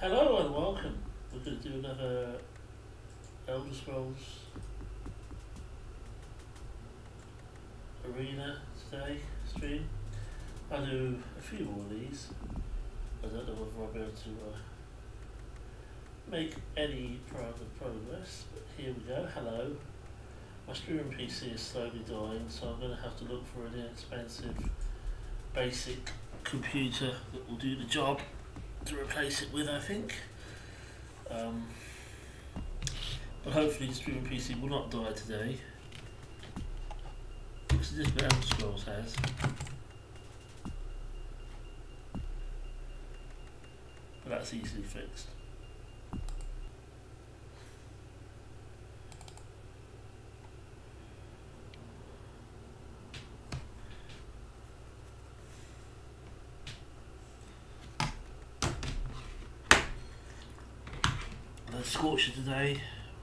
Hello and welcome. We're going to do another Elder Scrolls Arena today stream. I'll do a few more of these. I don't know whether I'll be able to make any progress, but here we go. Hello. My streaming PC is slowly dying, so I'm going to have to look for an inexpensive basic computer that will do the job to replace it with, I think. But hopefully the streaming PC will not die today, because this is what Elder Scrolls has. But that's easily fixed. Scorcher today.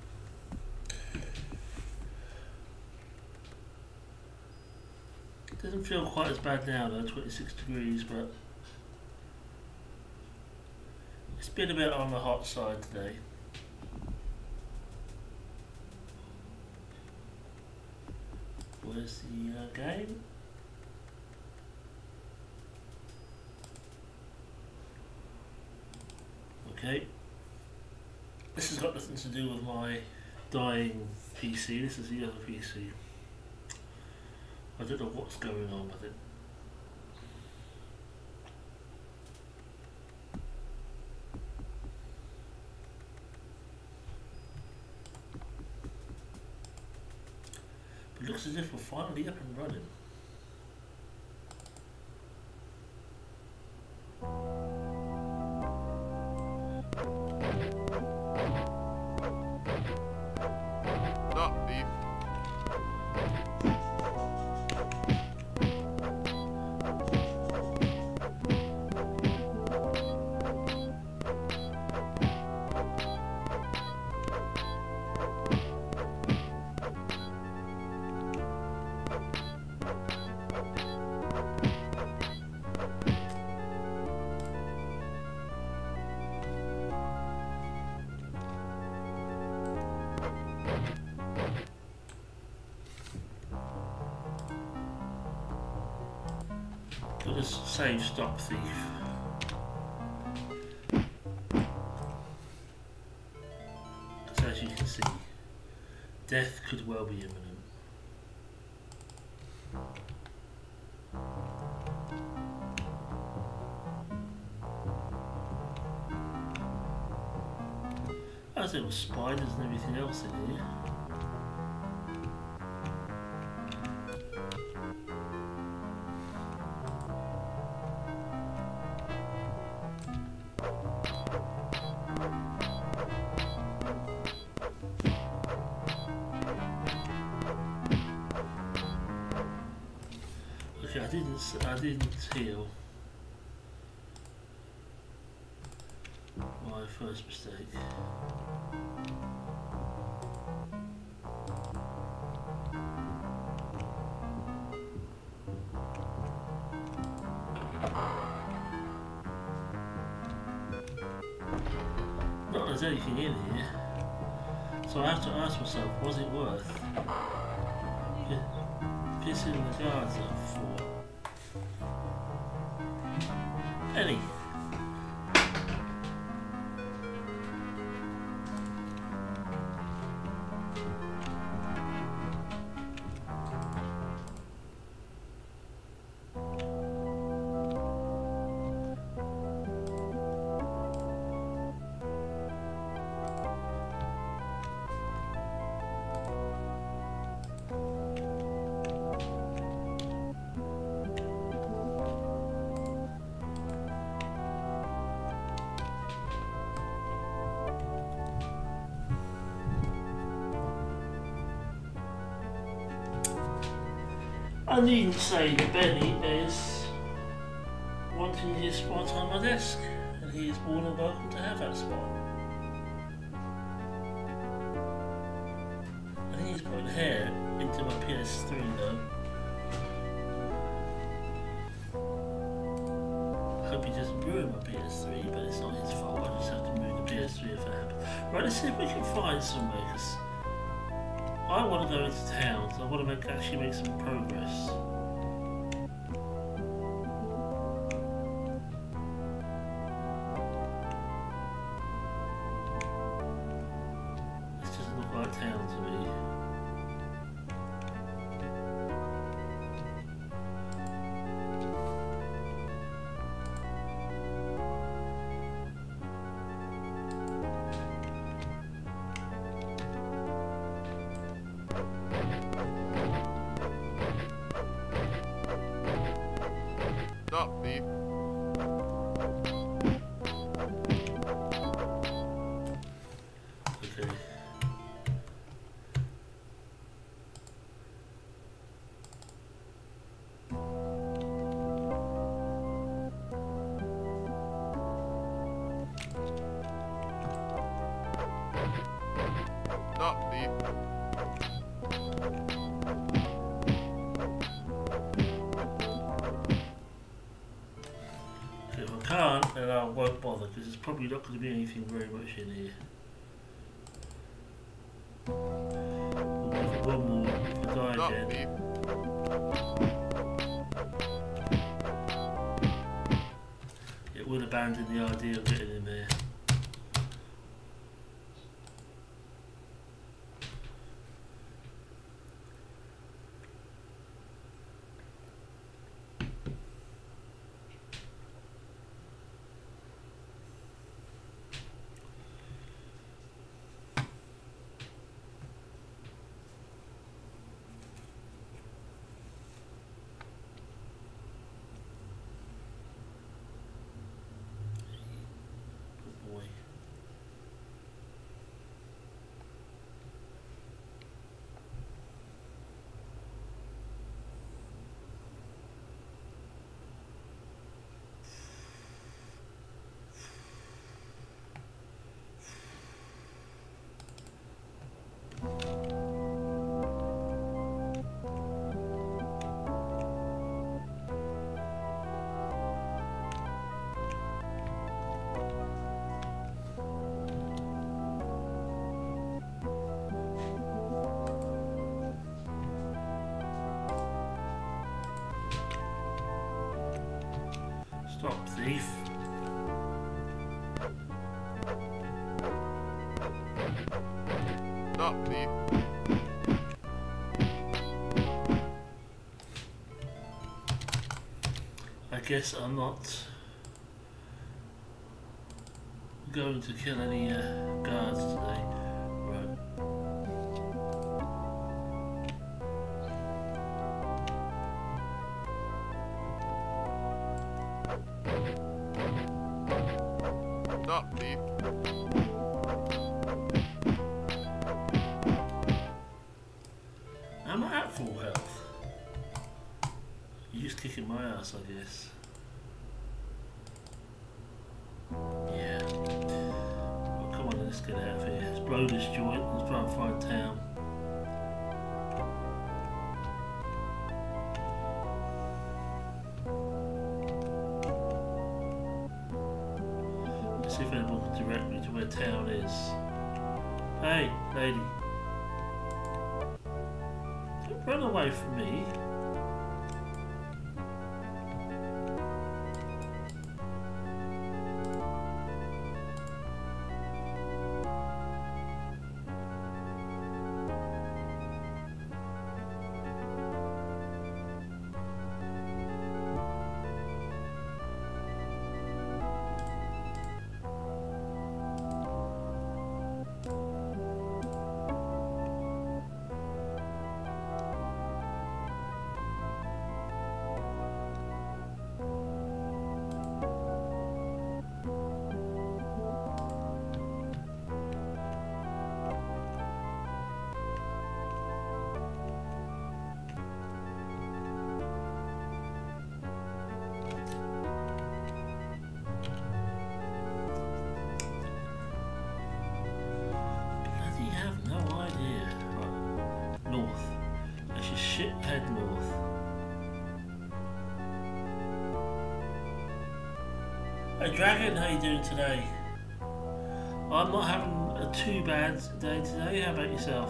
It doesn't feel quite as bad now though, 26 degrees, but it's been a bit on the hot side today. Where's the game? Okay. This has got nothing to do with my dying PC, this is the other PC. I don't know what's going on with it. But it looks as if we're finally up and running. Got a save stop thief. So as you can see, death could well be imminent. As there were spiders and everything else in here. I didn't heal. My first mistake. Not there's anything in here, so I have to ask myself, was it worth pissing the guards up for? Any. I needn't say that Benny is wanting his spot on my desk, and he is more than welcome to have that spot. I think he's putting hair into my PS3 though. hope he doesn't ruin my PS3, but it's not his fault. I just have to move the PS3 if that happens. Right, let's see if we can find somewhere, because I want to go into town, so I want to actually make some progress. This doesn't look like town to me. Stop, thief. Okay. Stop, thief. If I can't, then I won't bother, because there's probably not going to be anything very much in here. We'll give it one more if I die Stop, again. thief. It would abandon the idea of getting in there. Good boy. Stop, thief. Stop, thief. I guess I'm not going to kill any guards today. Right. Stop, thief. Am I at full health? You're just kicking my ass, I guess. Yeah. Well, come on, let's get out of here. Let's blow this joint. Let's try and find town. Let's see if anyone can direct me to where town is. Hey, lady. Don't run away from me. Hey Dragon, how you doing today? I'm not having a too bad day today. How about yourself?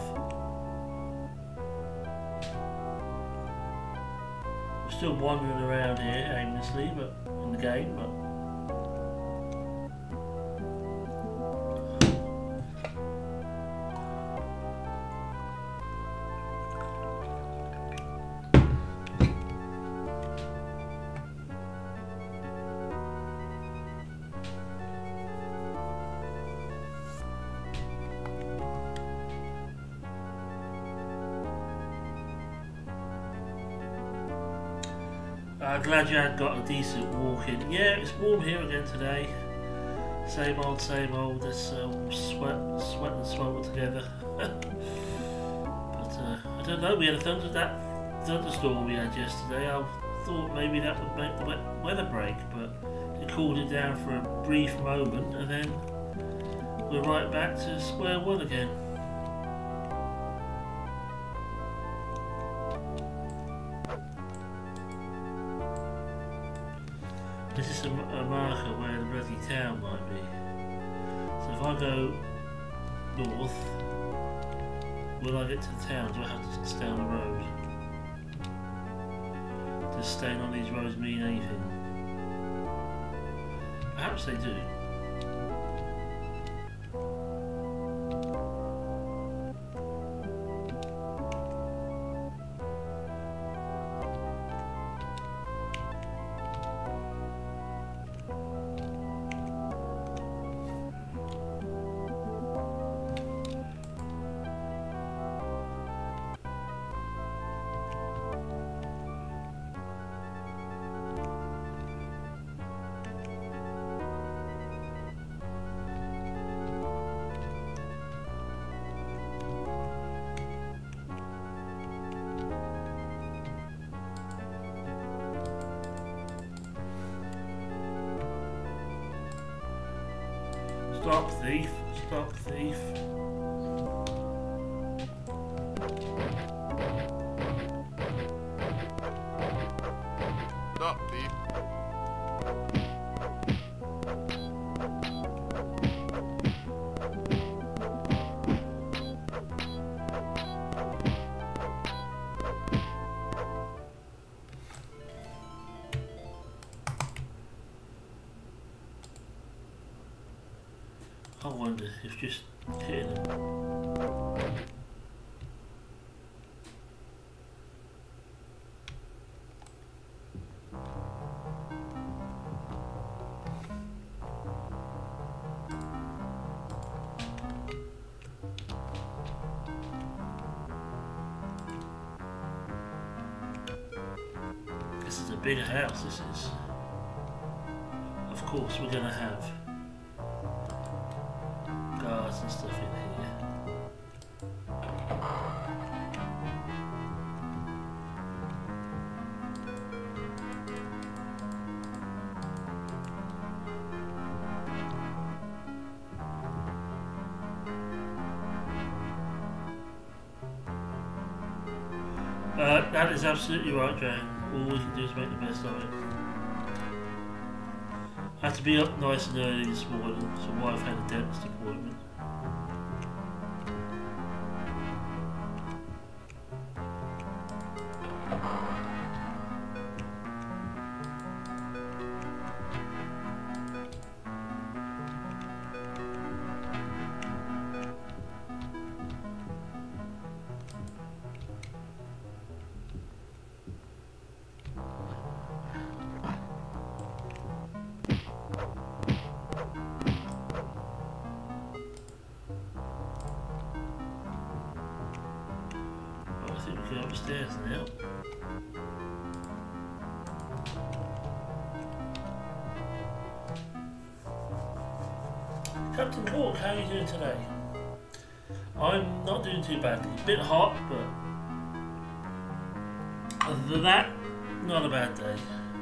I'm still wandering around here aimlessly, but in the game, but. Glad you had got a decent walk in. Yeah, it's warm here again today. Same old, same old. Let's sweat and smoke together. But I don't know. We had that thunderstorm we had yesterday. I thought maybe that would make the weather break, but it cooled it down for a brief moment, and then we're right back to square one again. This is a marker where the bloody town might be. So if I go north, will I get to the town? Do I have to stay on the road? Does staying on these roads mean anything? Perhaps they do. Stop thief, stop thief. Stop thief. I wonder if just hitting them. This is a bigger house, this is. Of course we're gonna have guards and stuff in here. That is absolutely right, Jane. All we can do is make the best of it. I had to be up nice and early this morning, so my wife had a dentist appointment. I think we go upstairs now. Captain Cork, how are you doing today? I'm not doing too badly. A bit hot, but other than that, not a bad day.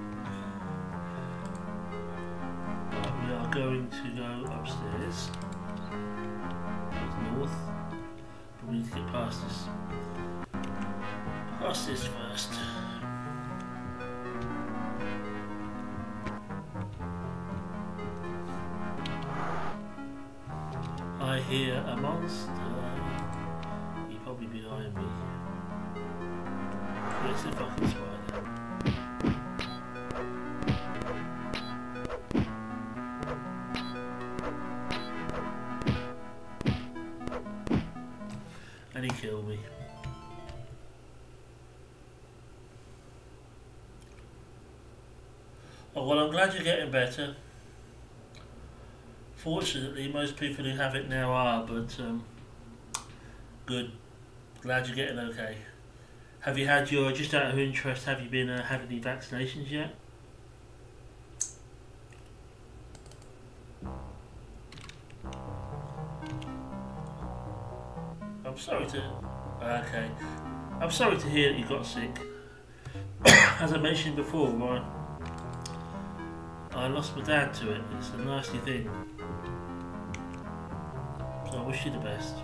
Right, we are going to go upstairs. North. But we need to get past this. Past this first. hear a monster. He's probably behind me. Let's see if I can spot him. And he killed me. Oh, well, I'm glad you're getting better. Fortunately, most people who have it now are, but good. Glad you're getting okay. Have you had your, just out of interest, have you been had any vaccinations yet? I'm sorry to, okay. I'm sorry to hear that you got sick. As I mentioned before, I lost my dad to it. It's a nasty thing. So I wish you the best.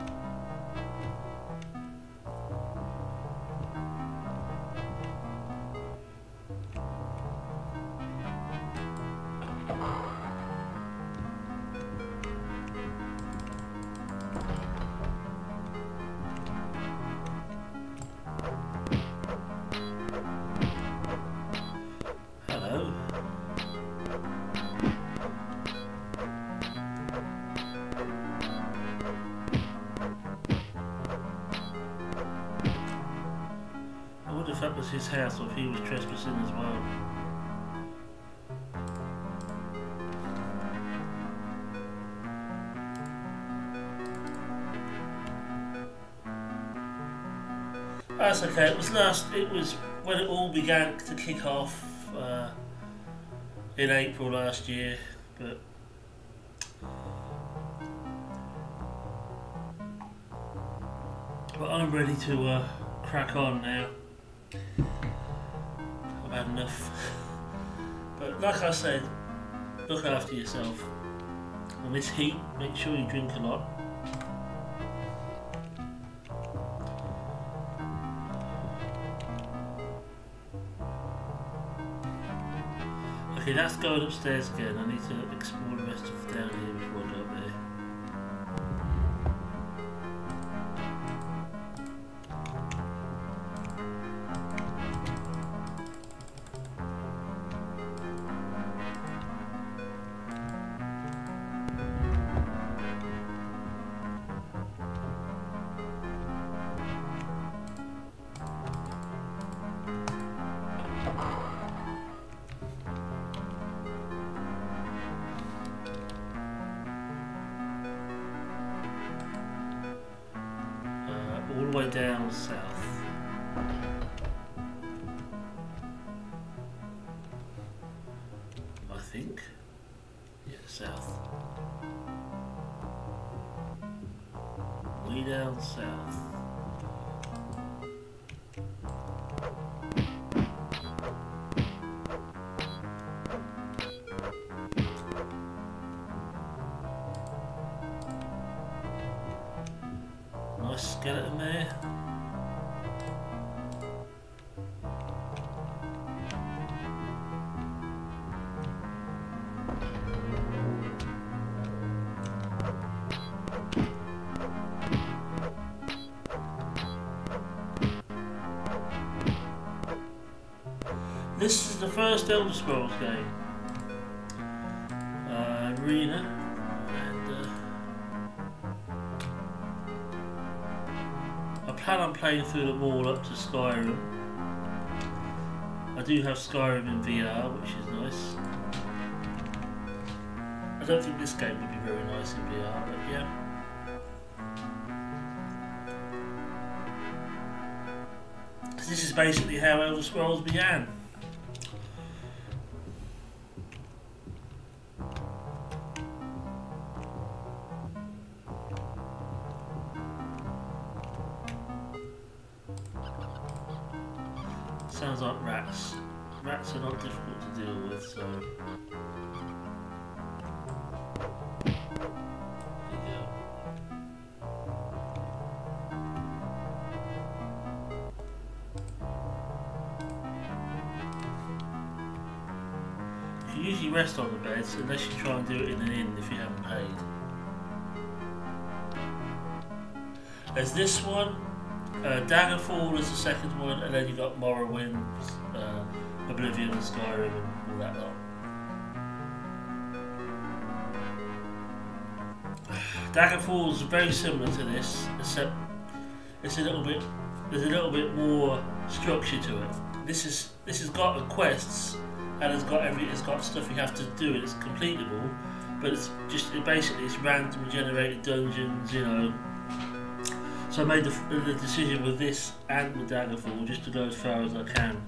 Hello. I wonder if that was his house or if he was trespassing as well. That's okay. It was when it all began to kick off in April last year, but I'm ready to crack on now. I've had enough. But like I said, look after yourself. And this heat, make sure you drink a lot. Okay, that's going upstairs again. I need to explore the rest of down here before I go up there. All the way down south. I think. Yeah, south. Way down south. Nice skeleton there. This is the first Elder Scrolls game. Arena. And I plan on playing through them all up to Skyrim. I do have Skyrim in VR, which is nice. I don't think this game would be very nice in VR, but yeah. This is basically how Elder Scrolls began. Sounds like rats. Rats are not difficult to deal with, so... There you go. You usually rest on the beds unless you try and do it in an inn if you haven't paid. There's this one, Daggerfall is the second one, and then you got Morrowind, Oblivion, and Skyrim, and all that lot. Daggerfall is very similar to this, except it's a little bit. There's a little bit more structure to it. This has got quests, and it's got stuff you have to do. It's completable, but basically it's randomly generated dungeons, you know. So I made the decision with this and with Daggerfall just to go as far as I can.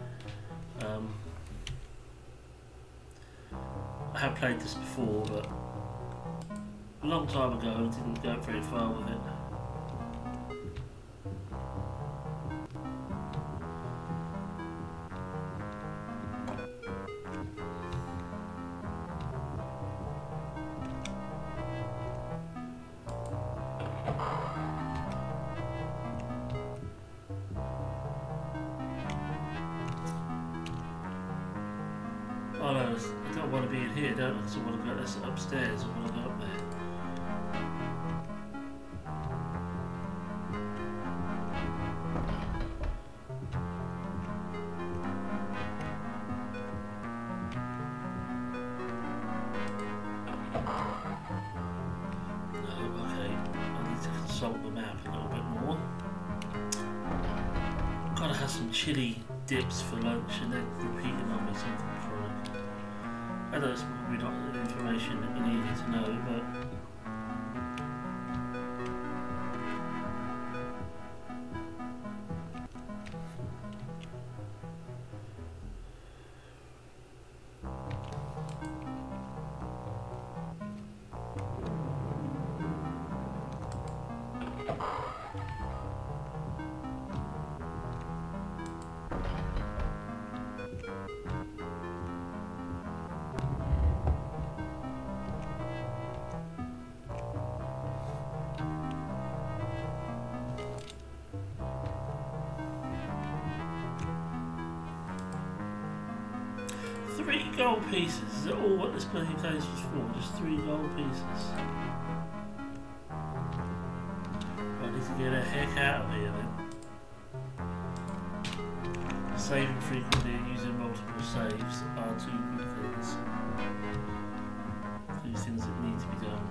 I have played this before, but a long time ago I didn't go very far with it. Oh no, I don't want to be in here, don't I? Because I want to go upstairs, I want to go up there. No, okay, I need to consult the map a little bit more. I've got to have some chili dips for lunch and then repeating on me something for it. I know it's probably not the information that you needed to know, but gold pieces, is it all what this bloody place was for? Just 3 gold pieces. I need to get the heck out of here then. Saving frequently and using multiple saves are 2 good things. 2 things that need to be done.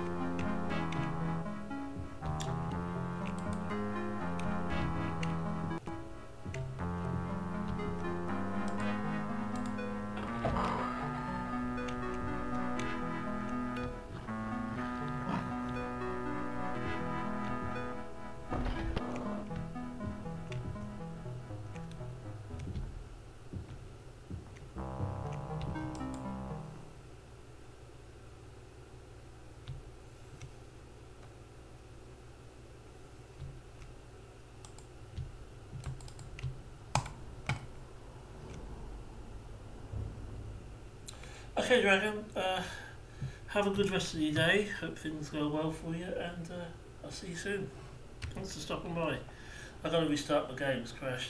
Okay, Dragon, have a good rest of your day. Hope things go well for you, and I'll see you soon. Thanks for stopping by. I've got to restart my game, it's crashed.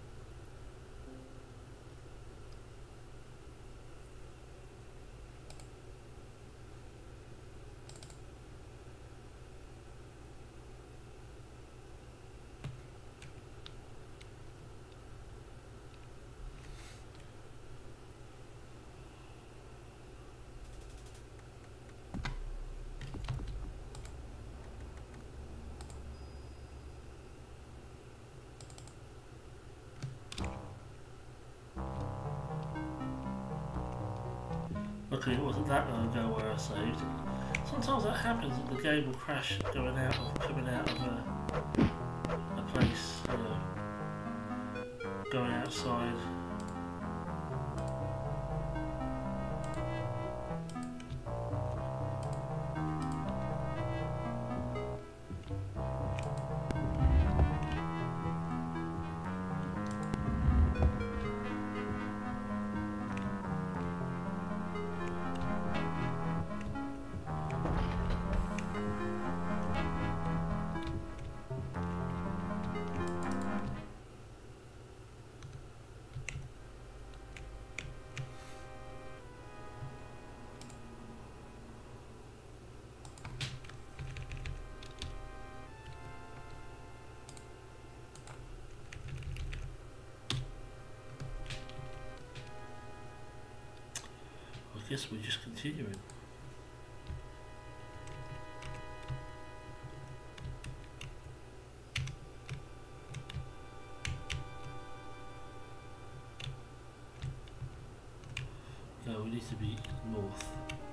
Luckily it wasn't that long ago where I saved. Sometimes that happens, that the game will crash coming out of a place, you know, going outside. guess we're just continuing. No, we need to be north.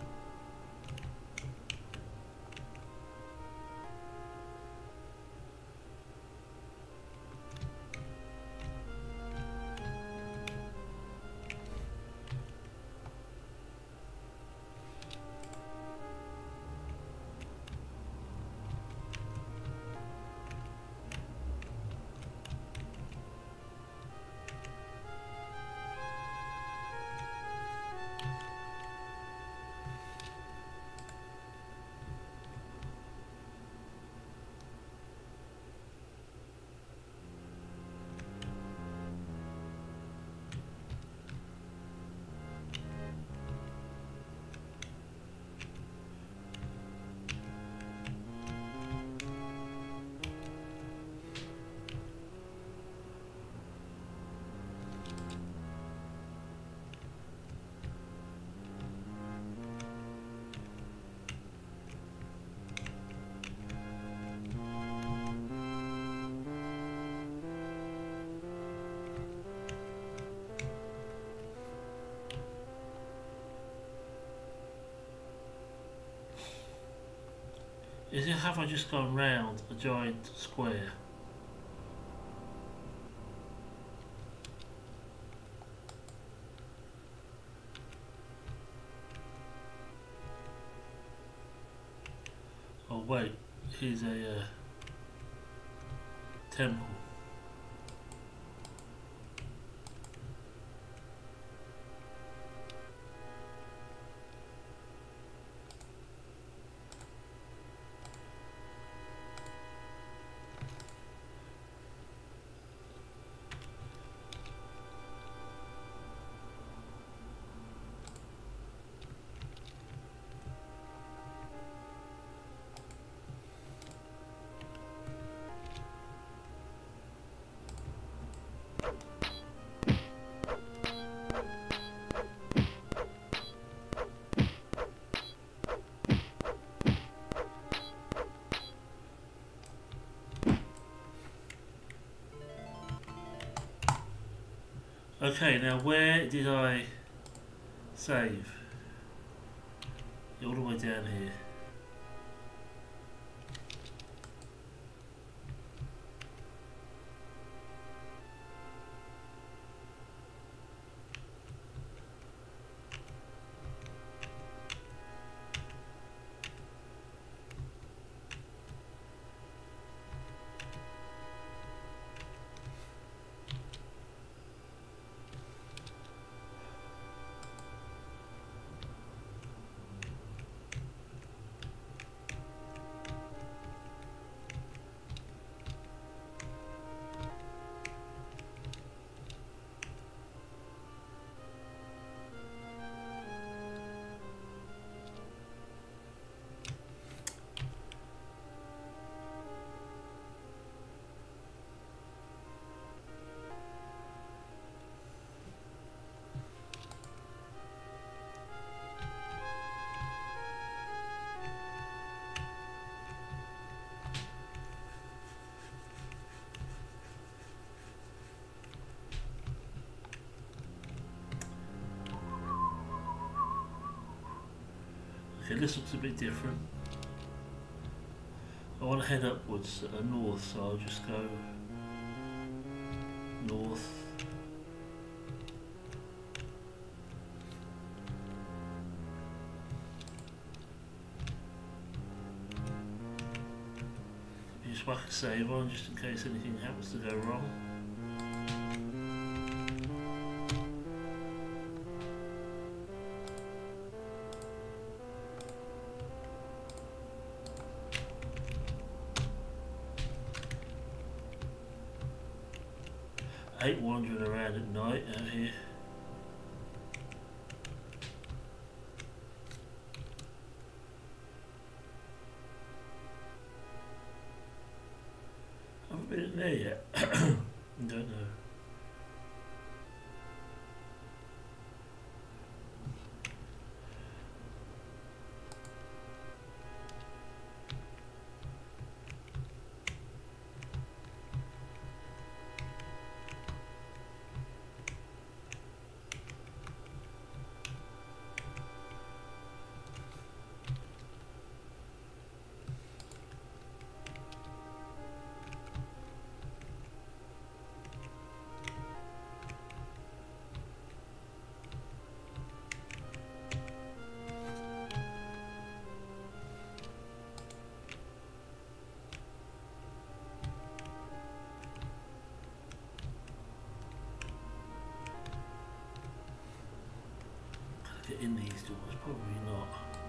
Is it, have I just gone round a giant square? Oh wait, here's a temple. Okay, now where did I save? All the way down here. Okay, this looks a bit different. I want to head upwards north, so I'll just go north. Just whack a save on just in case anything happens to go wrong. I hate wandering around at night out here. I haven't been in there yet. I don't know. get in these doors? Probably not.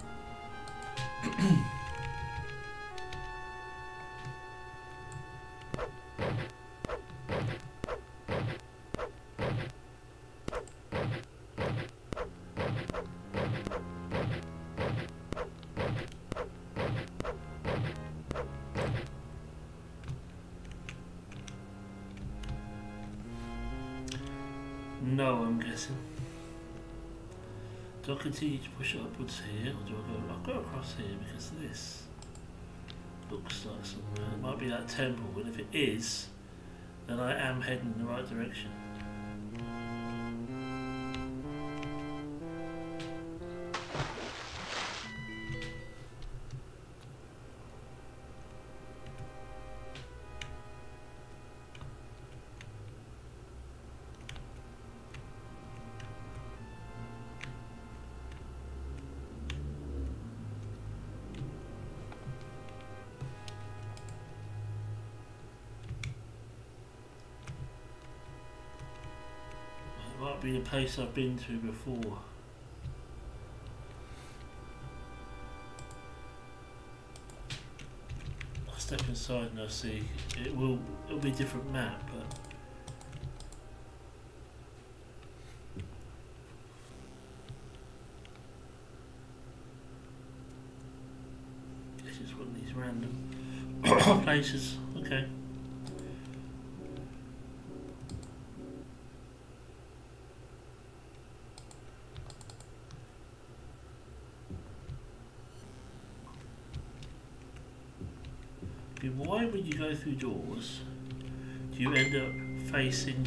No, I'm guessing. Do I continue to push it upwards here, or do I go? I'll go across here because this looks like somewhere. It might be that temple, and if it is, then I am heading in the right direction. Might be a place I've been to before. I'll step inside and I'll see. It'll be a different map, but it's just one of these random places. Okay. Why when you go through doors do you end up facing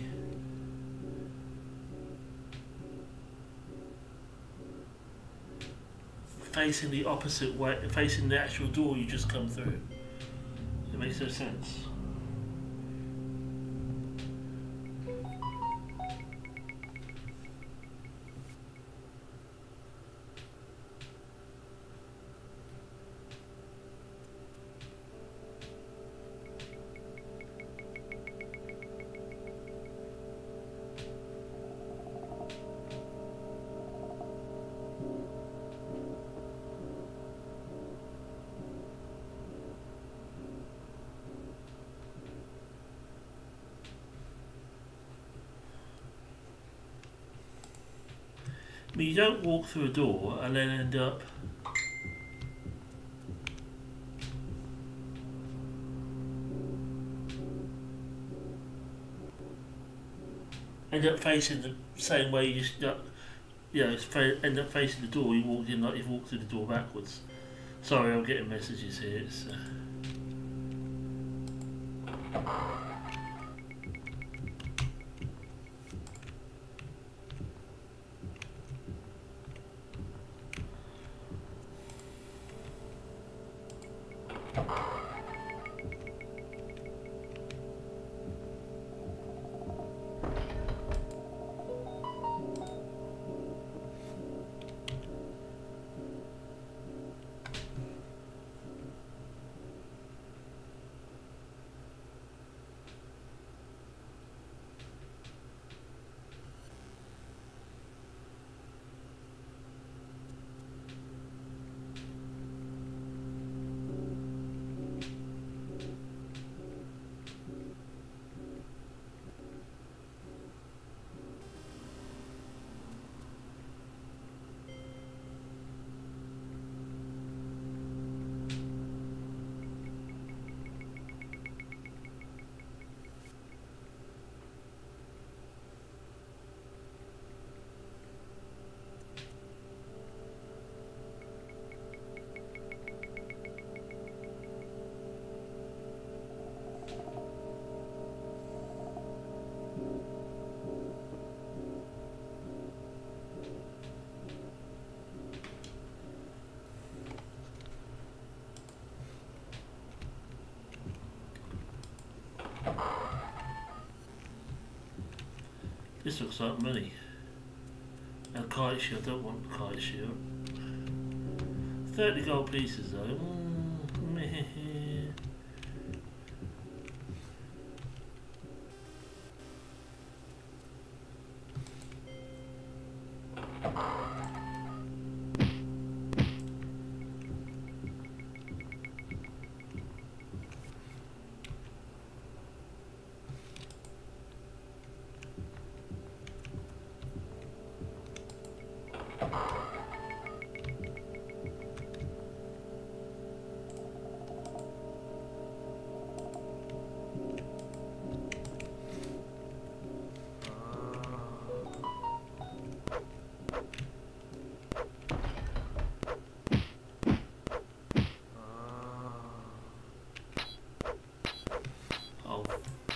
the opposite way, facing the actual door you just come through? It makes no sense. I mean, you don't walk through a door and then end up facing the same way you just end up facing the door. You walk in like you've walked through the door backwards. Sorry, I'm getting messages here. It's, this looks like money. A kite shield, I don't want a kite shield. 30 gold pieces though.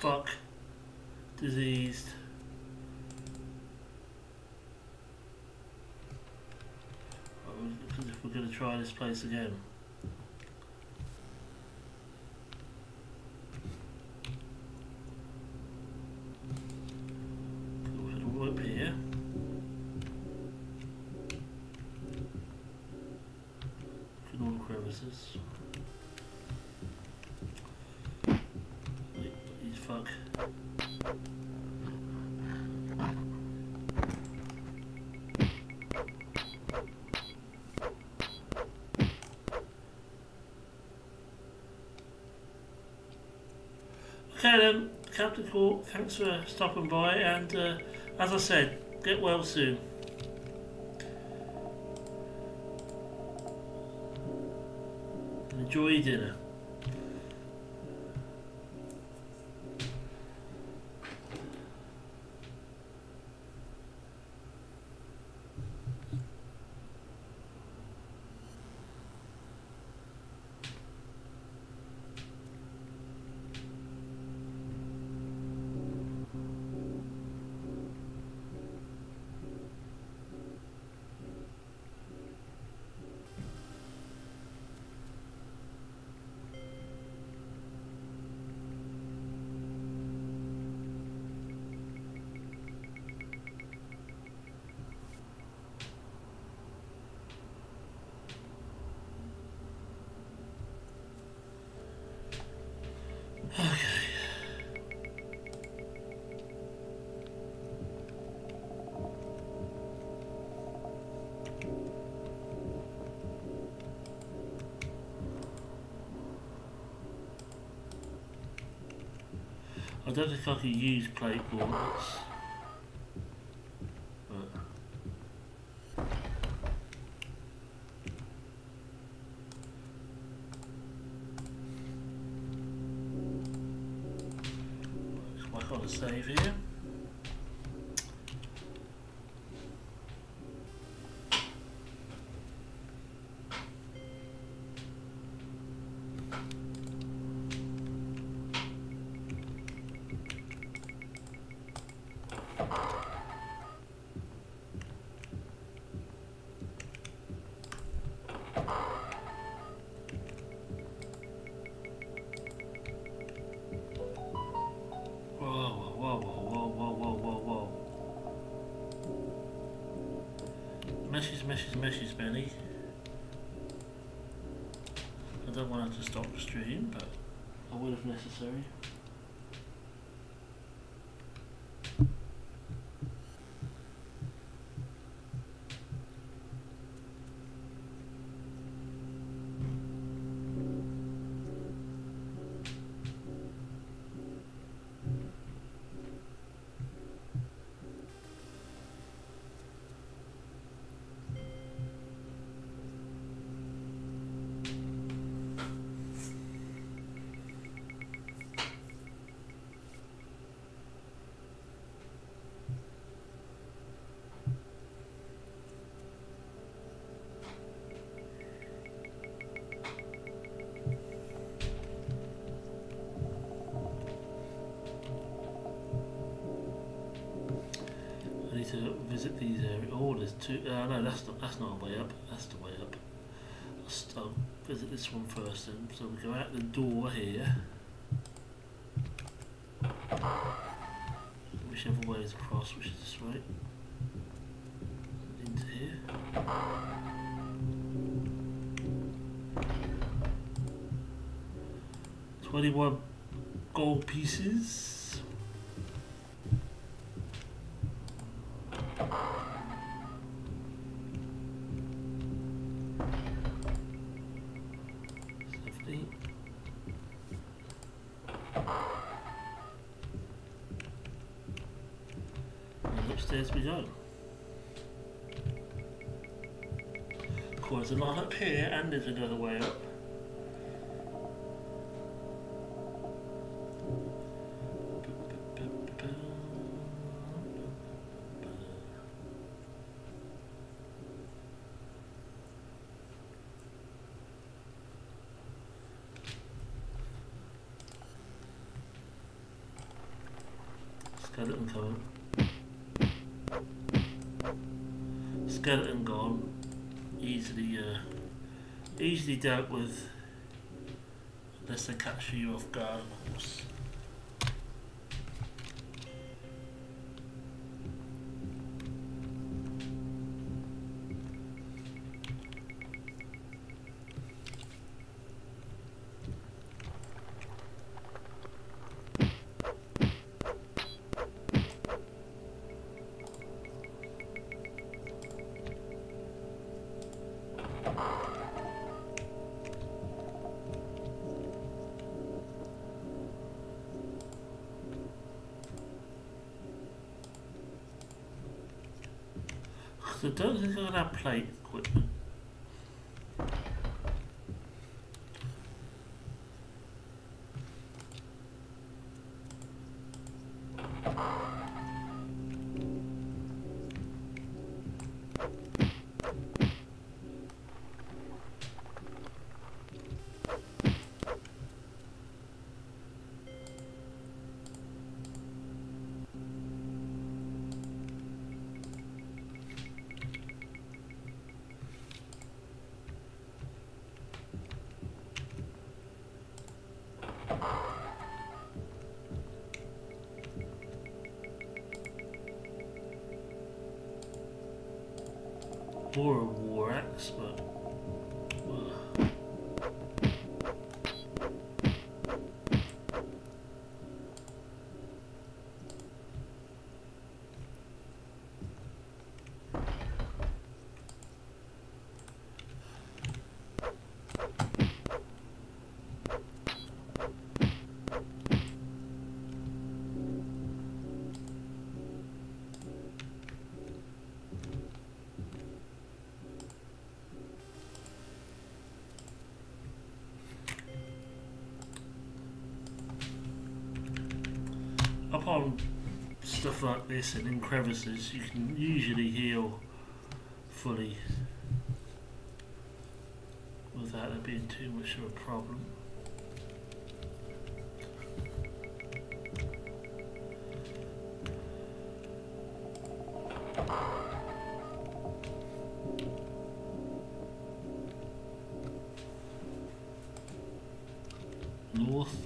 fuck. Diseased. Because if we're going to try this place again. We'll hit a rope here. Look at all the crevices. Wait, fuck. Okay then, Captain Court, thanks for stopping by, and as I said, get well soon. Enjoy your dinner. I don't think I can use plate gauntlets. Let's whack on a save here. Meshes, Benny. I don't want to stop the stream, but I would if necessary. To visit these areas. Oh, there's two. No, that's not a way up. That's the way up. I'll visit this one first then. So we go out the door here. Whichever way is across, which is this way. Into here. 21 gold pieces. Upstairs we go. Of course, there's a lot up here, and there's another way up. Skeleton coming. Skeleton gone. Easily dealt with, unless they catch you off guard, of course. I don't think I'm going to have plate equipment. Or a war axe, but upon stuff like this and in crevices, you can usually heal fully without it being too much of a problem. North.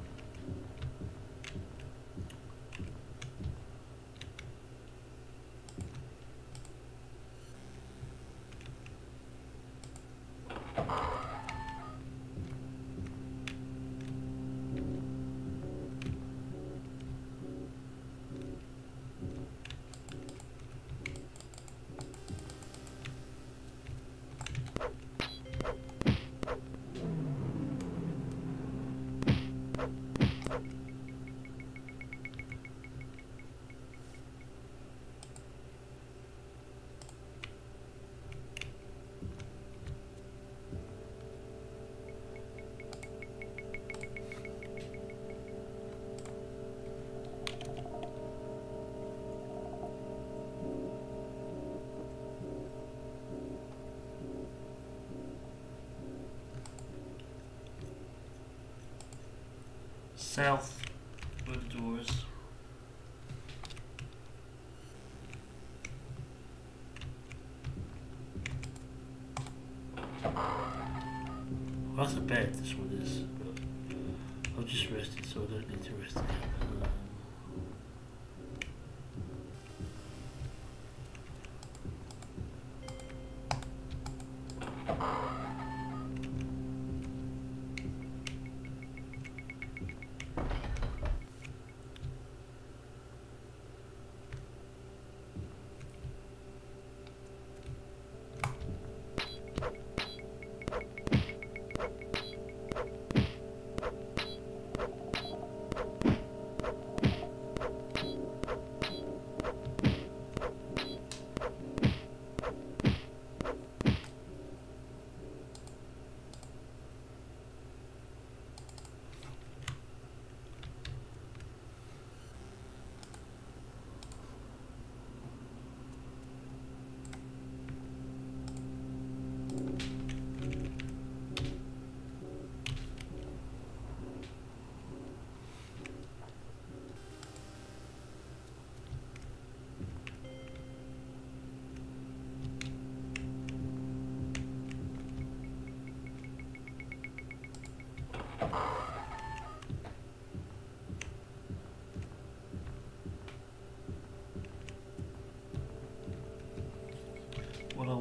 South, where the door is. Well, that's a bed, this one is, but I've just rested, so I don't need to rest again.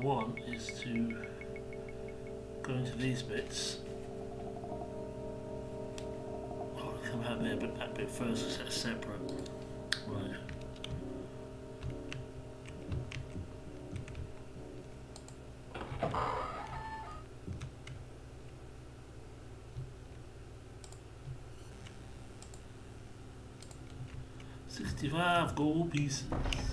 want is to go into these bits. Oh, come out there, but that bit first is that's separate. Right. $65 gold pieces.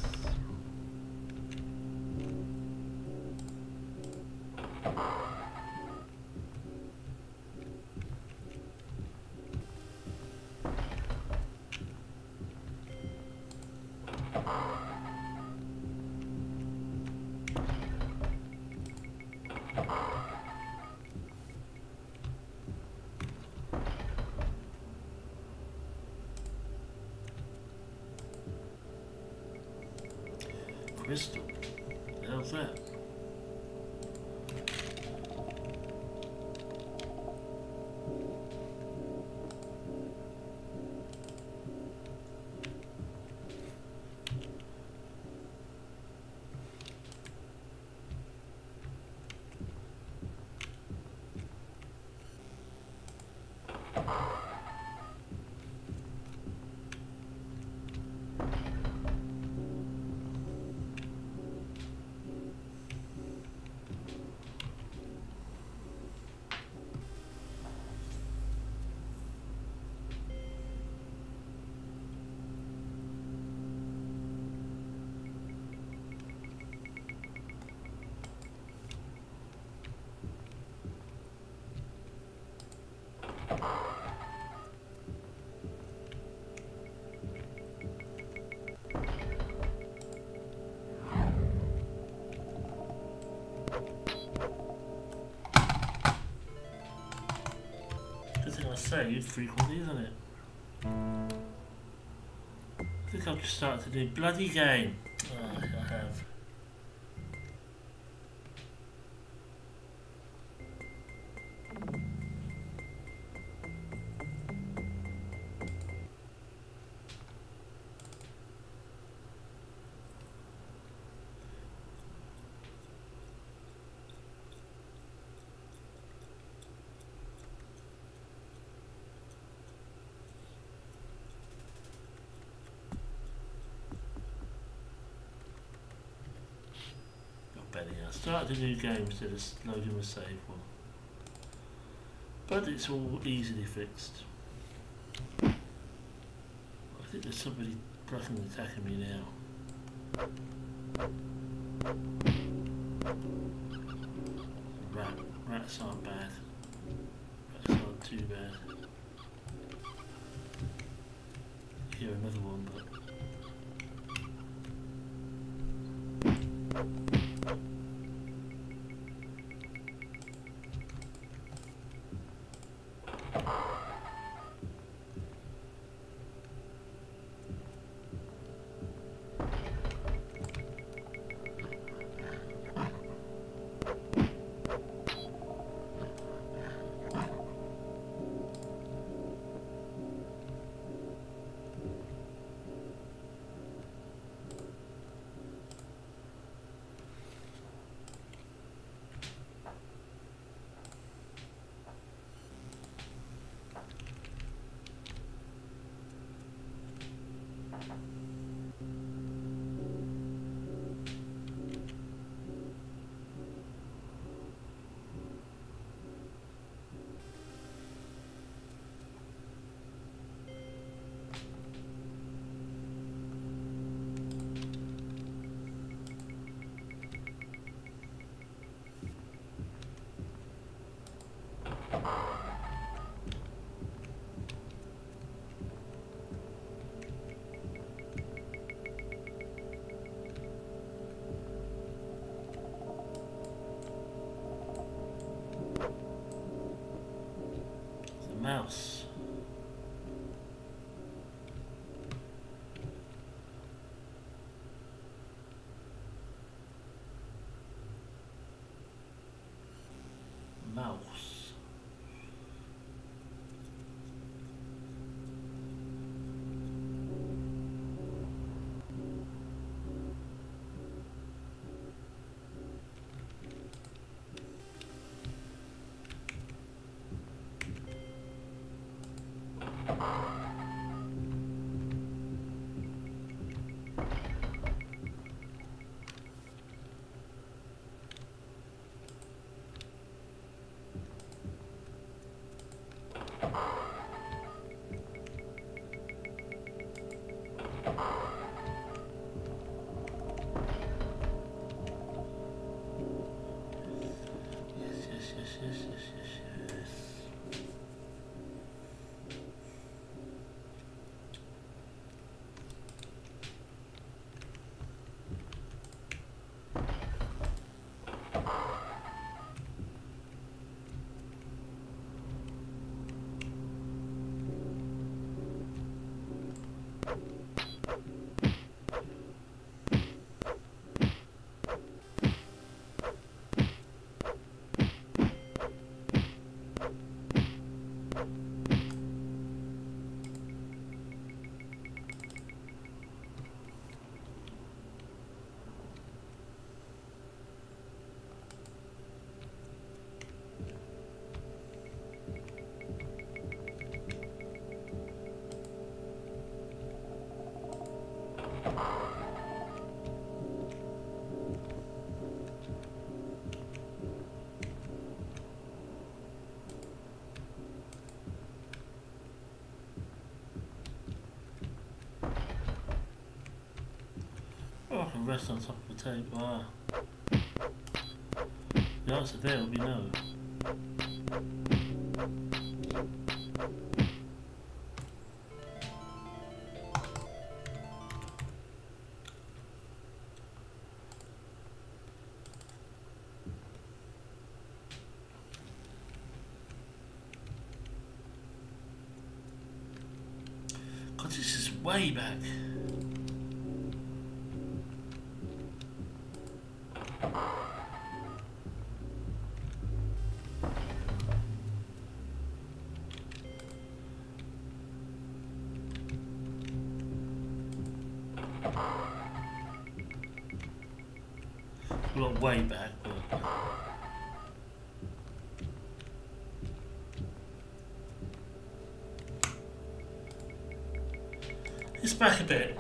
Crystal. How's that? Good thing I save frequently, isn't it? I think I've just started to do bloody game. Oh, I have. I started a new game instead of loading a save one. But it's all easily fixed. I think there's somebody blocking and attacking me now. Rats aren't bad. Rats aren't too bad. Here another one, but mouse. Mouse. can rest on top of the table? Ah. The answer there will be no. God, this is way back. Well, not way back, but it's back a bit.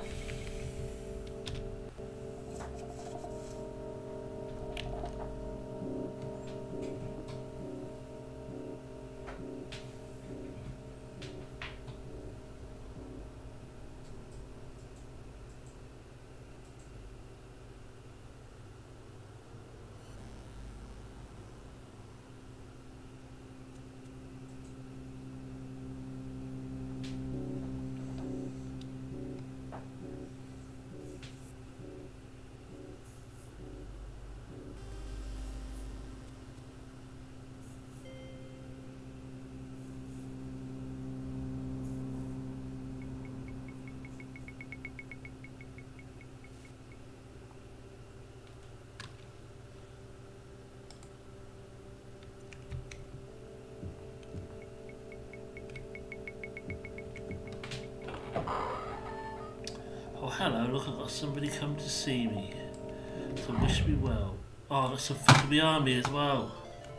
Oh, hello, look, I've got somebody come to see me. So wish me well. Oh, I've got some fucking behind me as well.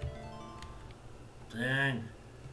Dang.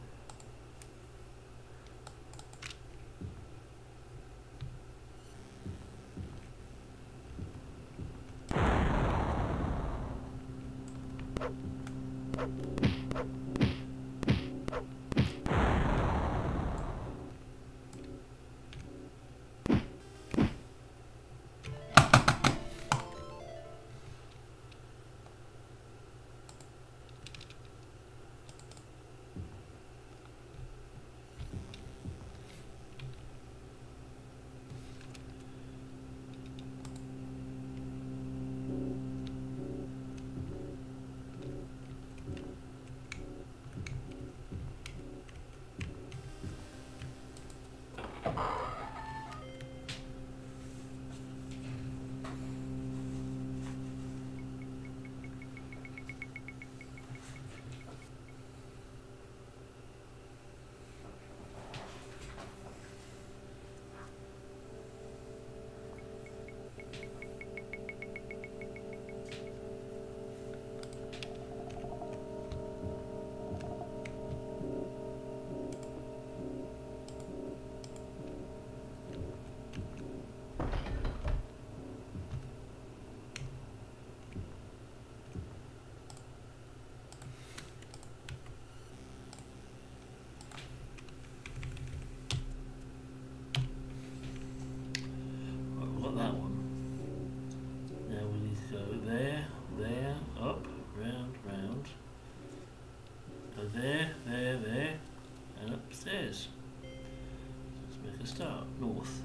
That one. Now we need to go there, there, up, round, round. Go there, there, there, and upstairs. So let's make a start. North.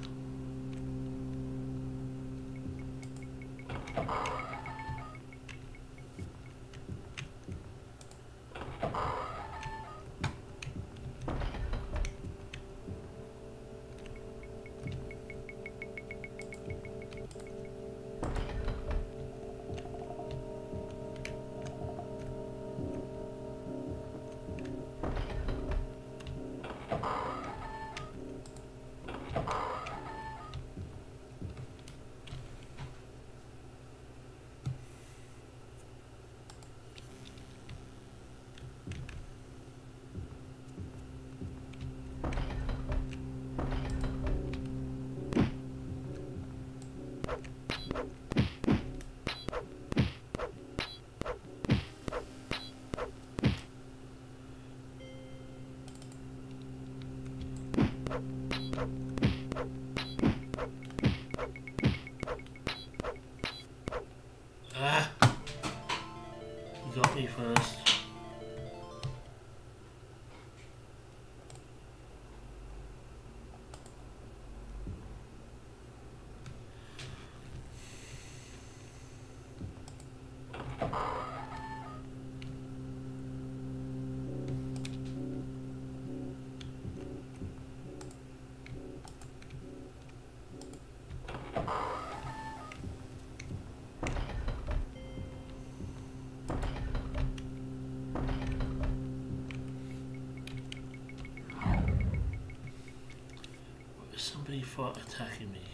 enemy fight attacking me.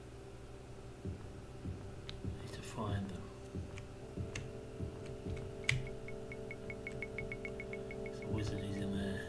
Need to find them. There's a wizard, he's in there.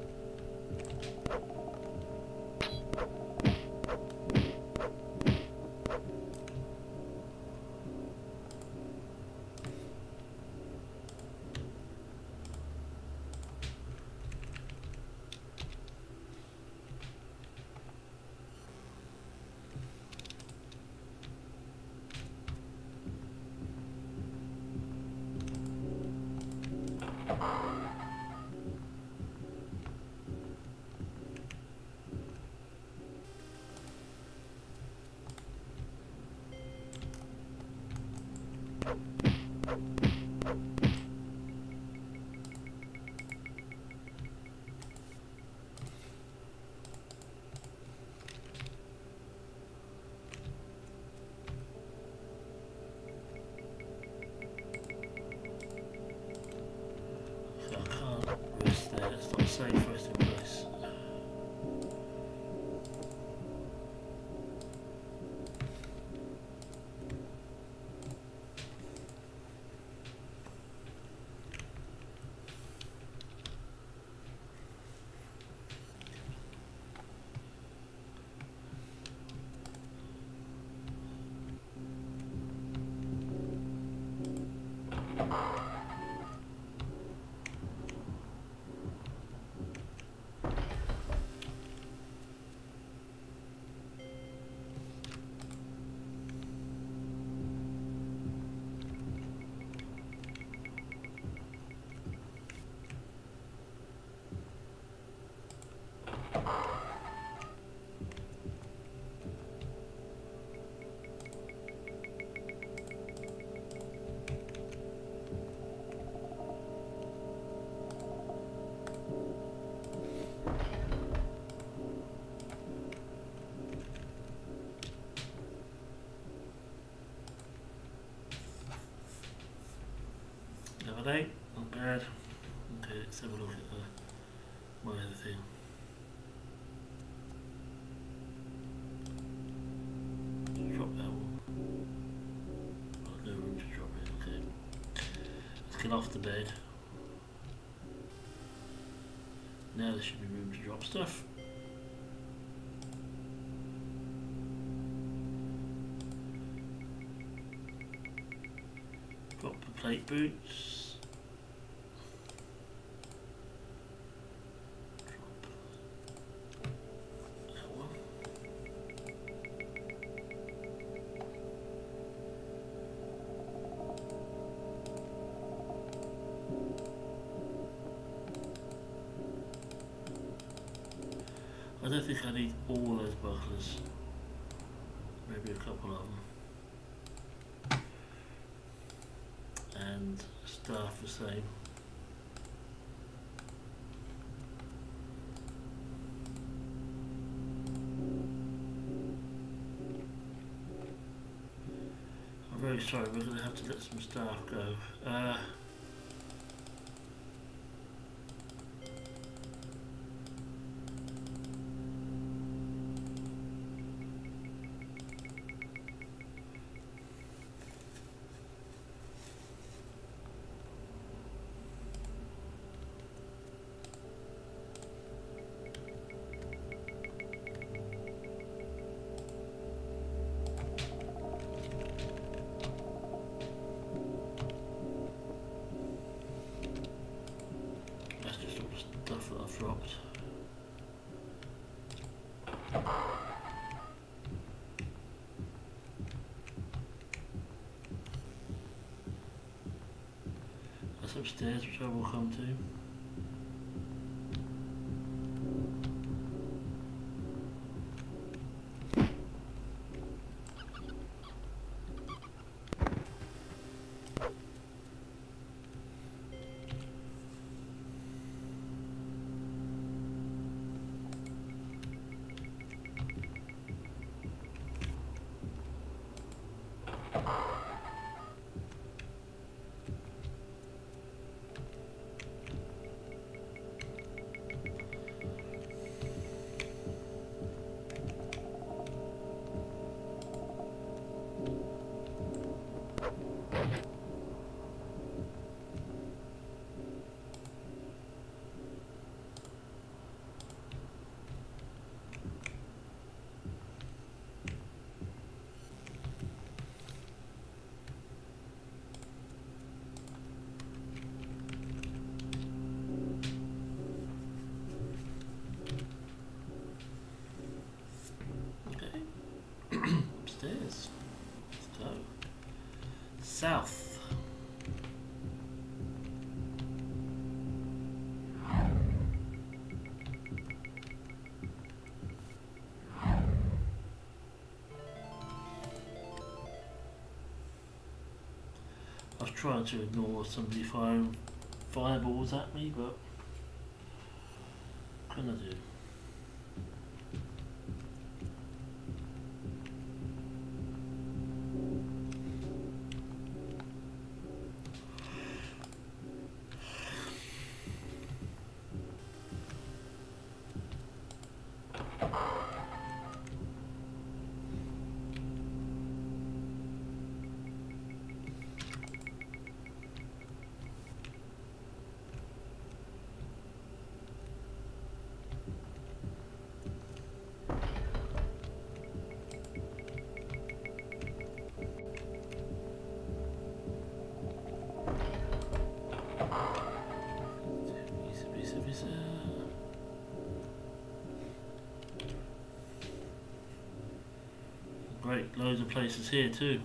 So I can't rest there, it's not a safe resting place. Level 8, not bad. Okay, let's have a look at my other thing. Drop that one. Oh, no room to drop it, okay. Let's get off the bed. Now there should be room to drop stuff. Drop the plate boots. I don't think I need all those bucklers, maybe a couple of them, and staff the same. I'm very sorry, we're going to have to let some staff go. Stuff that I've dropped. That's upstairs, which I will come to. upstairs. Let's go. South. I was trying to ignore somebody firing fireballs at me, but couldn't I do? Great, loads of places here too.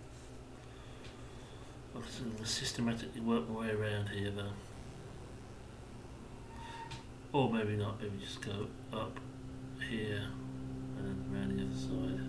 I'll sort of systematically work my way around here though. Or maybe not, maybe just go up here and then around the other side.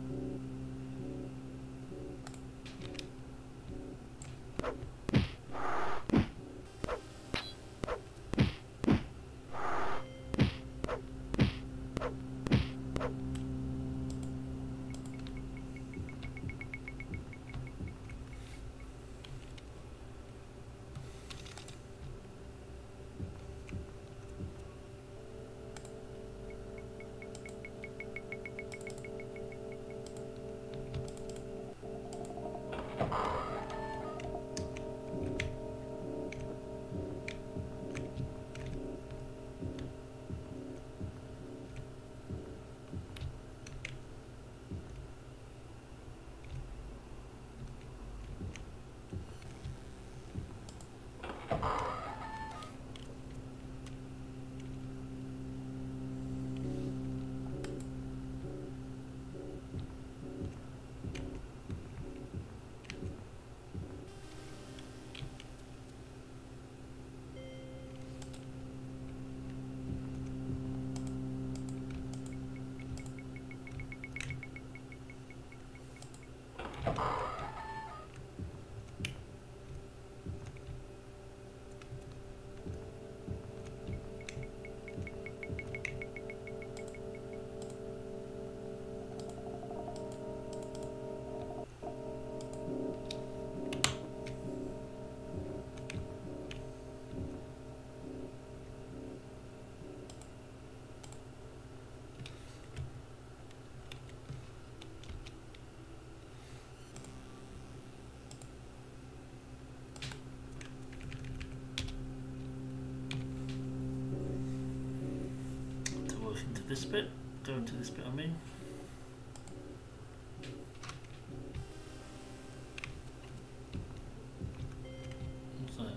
Into this bit, go into this bit I mean. What's that?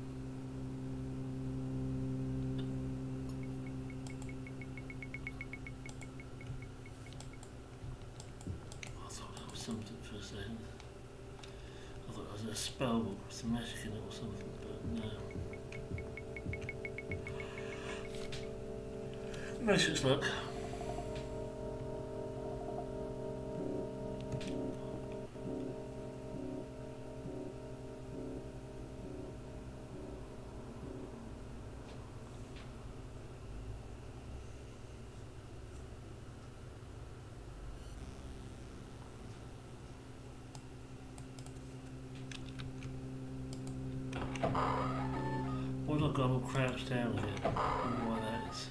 I thought that was something for a second. I thought it was a spell book with some magic in it or something, but no. No such luck. Why have I got all crouched down here? I don't know why that is.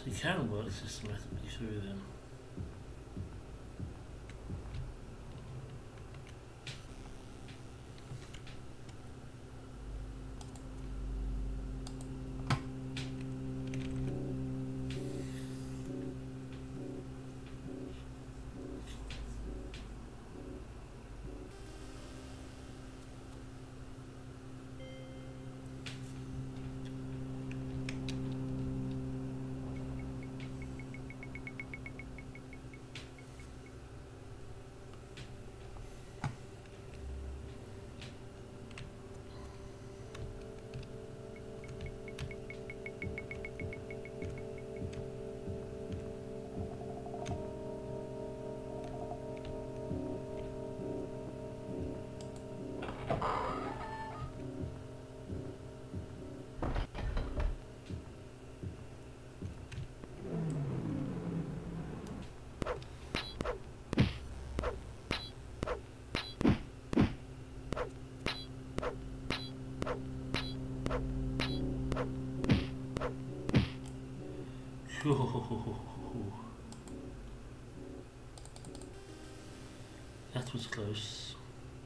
So you can work systematically through them. That was close.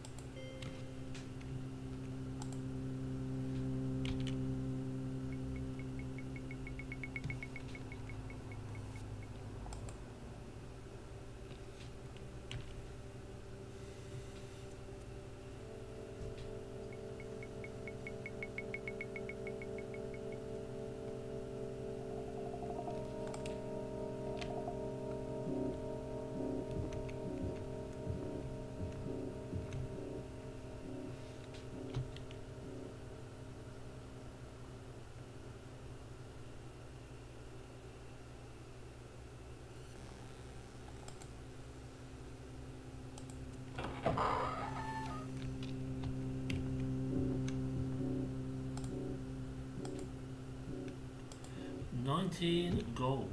$19 gold.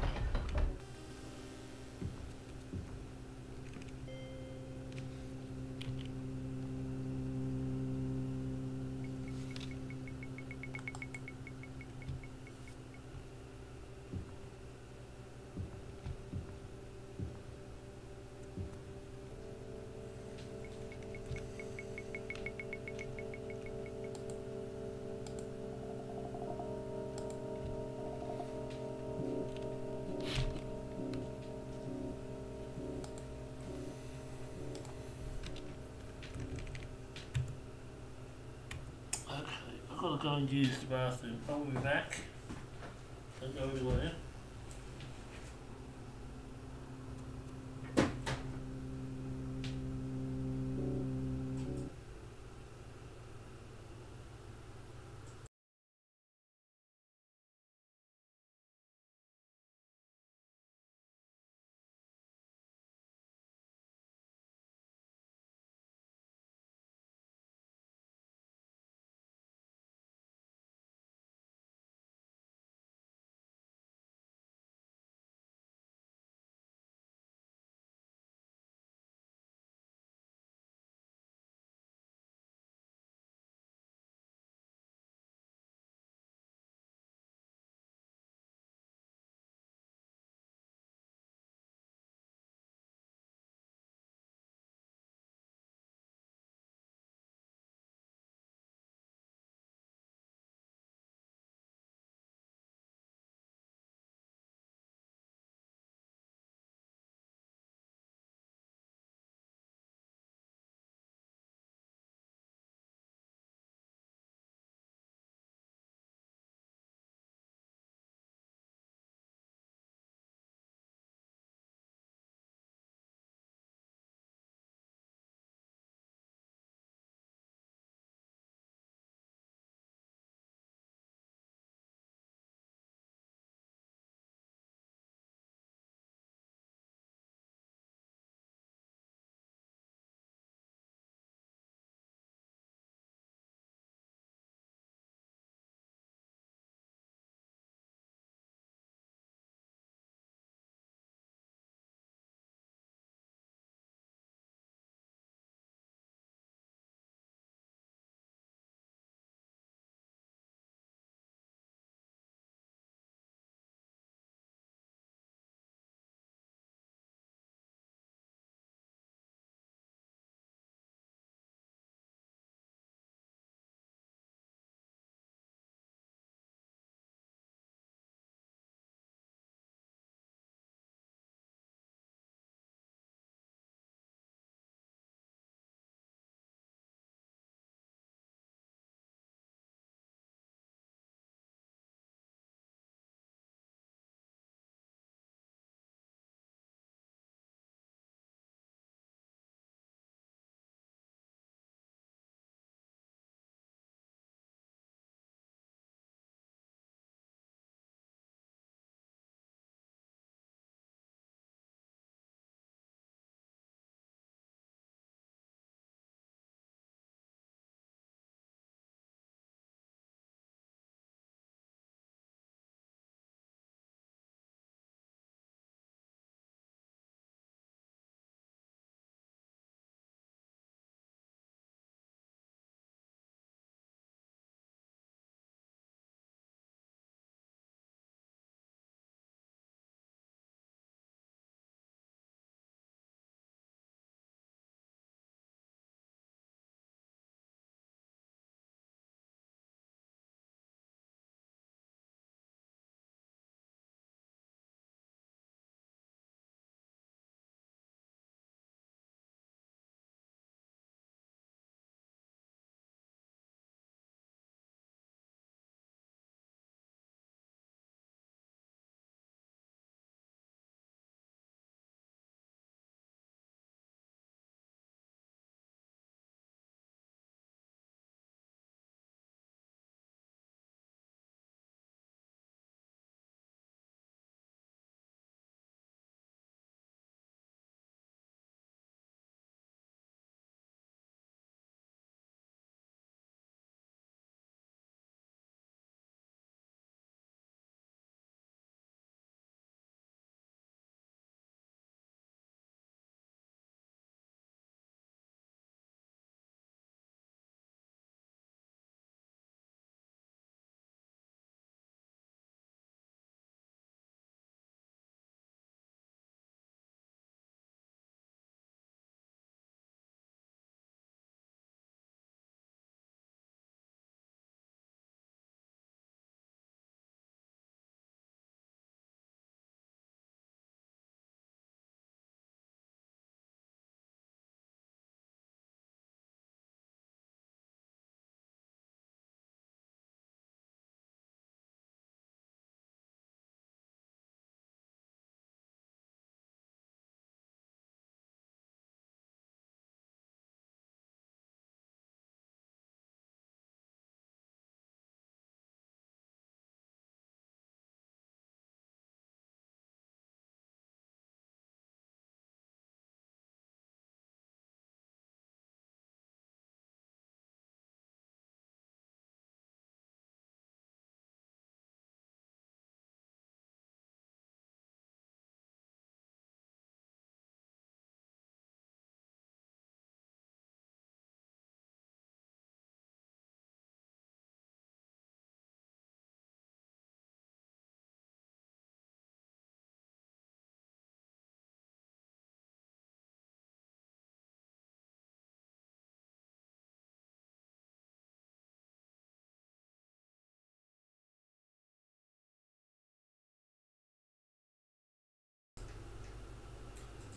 I've got to go and use the bathroom. I'll be back. Don't go anywhere.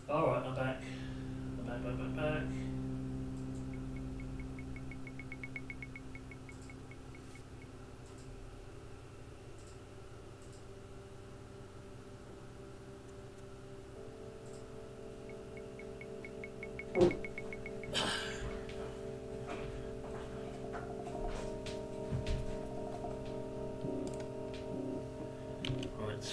Alright, I'm back. Back. Right.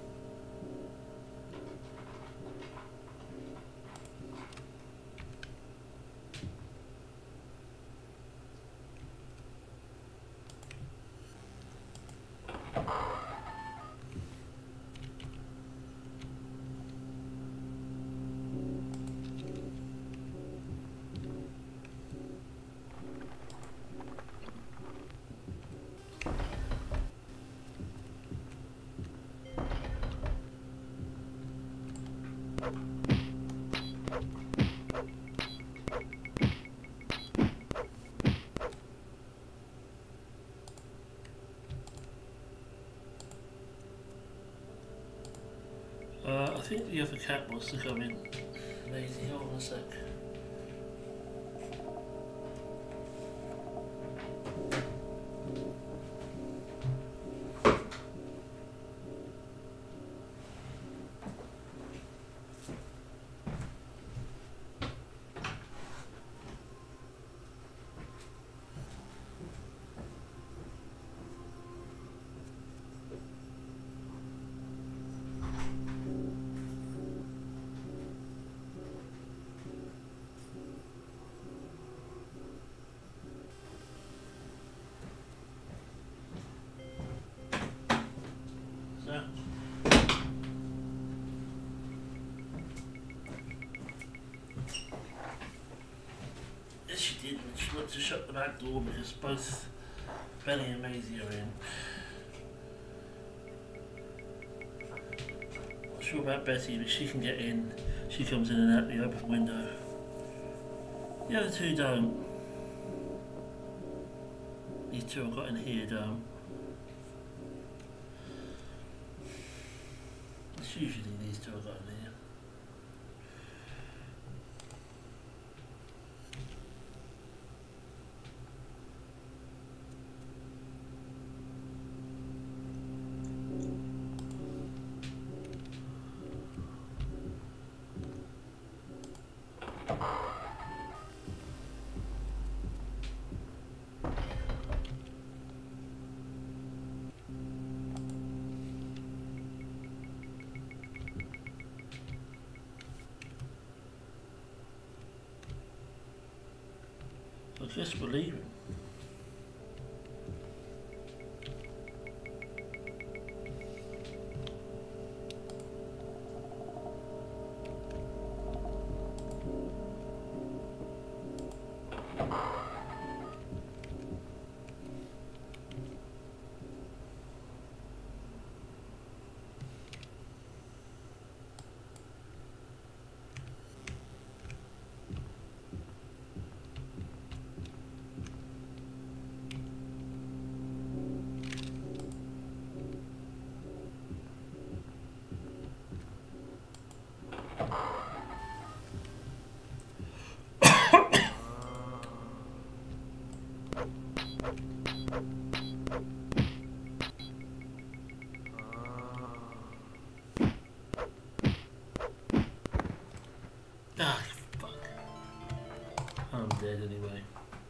I think the other cat wants to come in. Lazy, hold on a sec. So. Yes, she did, but she went to shut the back door because both Benny and Maisie are in. Not sure about Betty, but she can get in. She comes in and out the open window. The other two don't. These two I've got in here don't. It's usually these two I've got in here. I guess we're leaving. Ah, fuck. I'm dead anyway.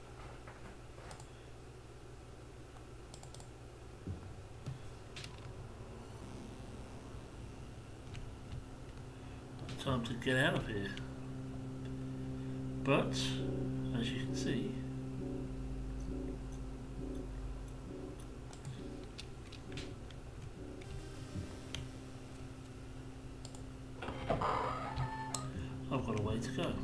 Time to get out of here. But, as you can see, I've got a way to go.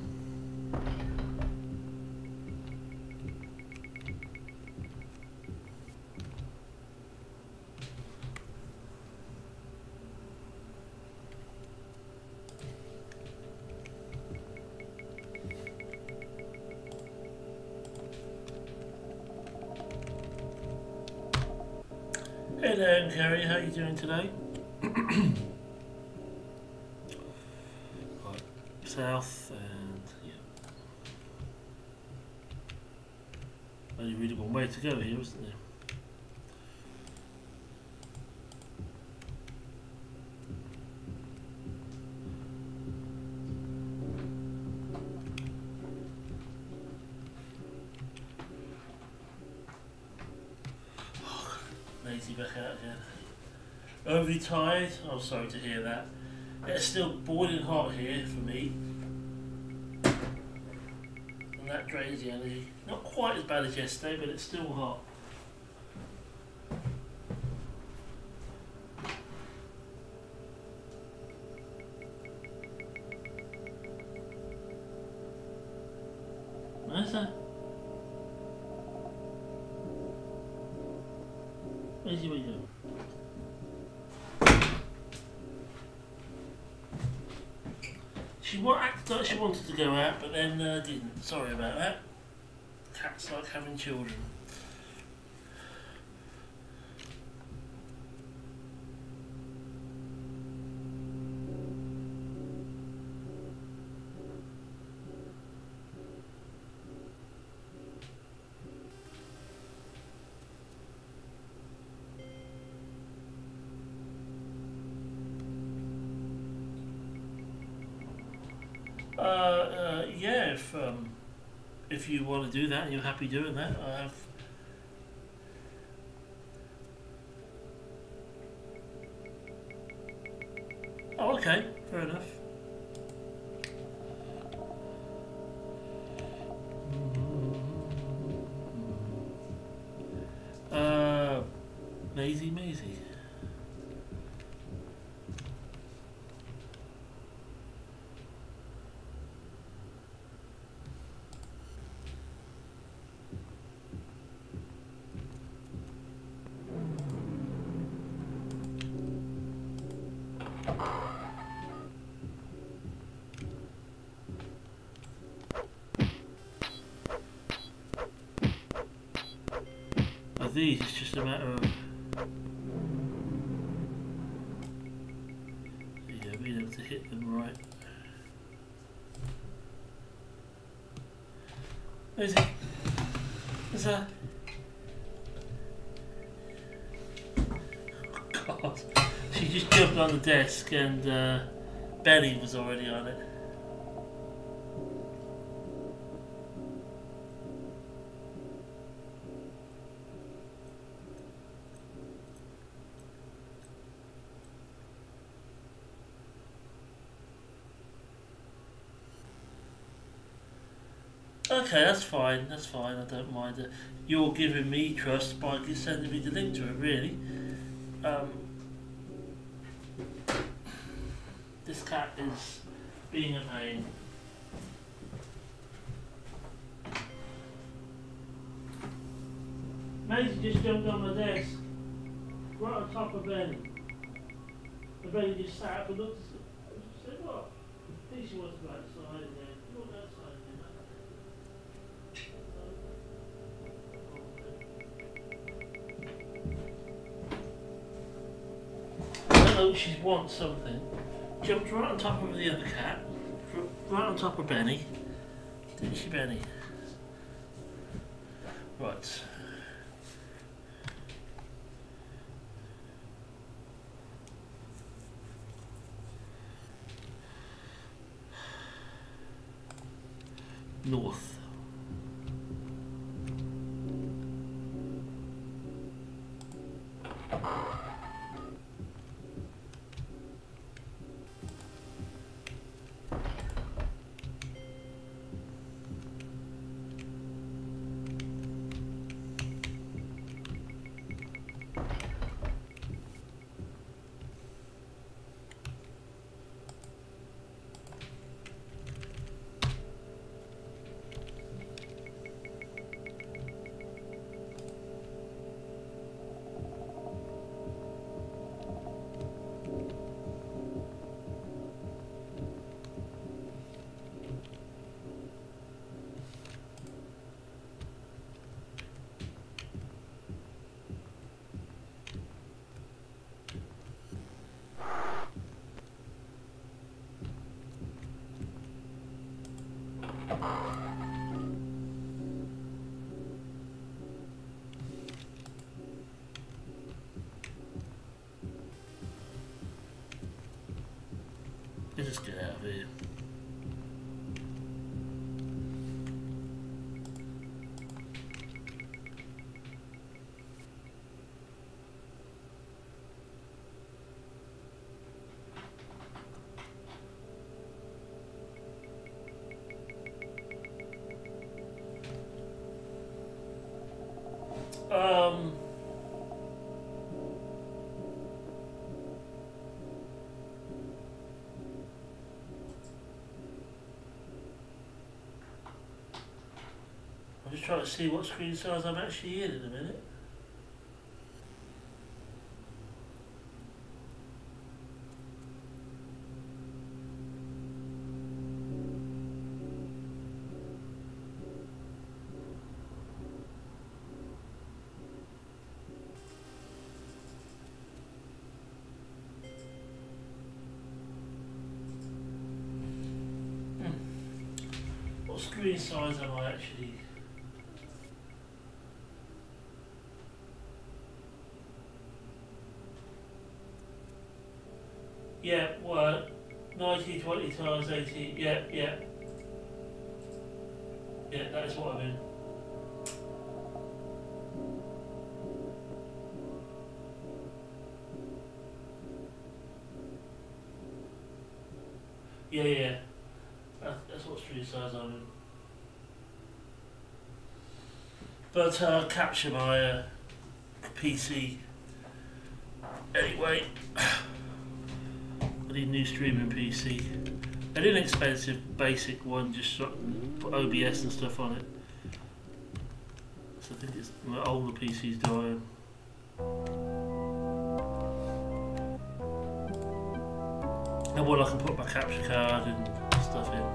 Hey there, Kerry, how are you doing today? Right, south, and yeah. Only really one way to go here, isn't there? Lazy back out again. Overly tired? I'm sorry to hear that. It's still boiling hot here for me. And that drains the energy. Not quite as bad as yesterday, but it's still hot. Where's that? Where's he going? She acted like she wanted to go out, but then didn't. Sorry about that. Cats like having children. Yeah, if you want to do that and you're happy doing that, I have. Oh, okay, fair enough. Maisie. These, it's just a matter of being able to hit them right. Where's it? What's that? God, she just jumped on the desk and Belly was already on it. Okay, that's fine, I don't mind it. You're giving me trust by sending me the link to it, really. This cat is being a pain. Maisie just jumped on my desk, right on top of Ben. The Ben just sat up and looked at it. I said, what? I think she wants to go outside again. You want to go outside again? She wants something. Jumped right on top of the other cat, right on top of Benny. Didn't she, Benny? Right. North. Let's get out of here. I'm just trying to see what screen size I'm actually in a minute. What screen size am I actually? Yeah, well, 1920 times 80, yeah. Yeah, that is what I'm in. Yeah. That's what screen size I'm in. But I'll capture my PC anyway. I need a new streaming PC. An inexpensive basic one, just put OBS and stuff on it. So I think it's my older PC's dying. And one I can put my capture card and stuff in.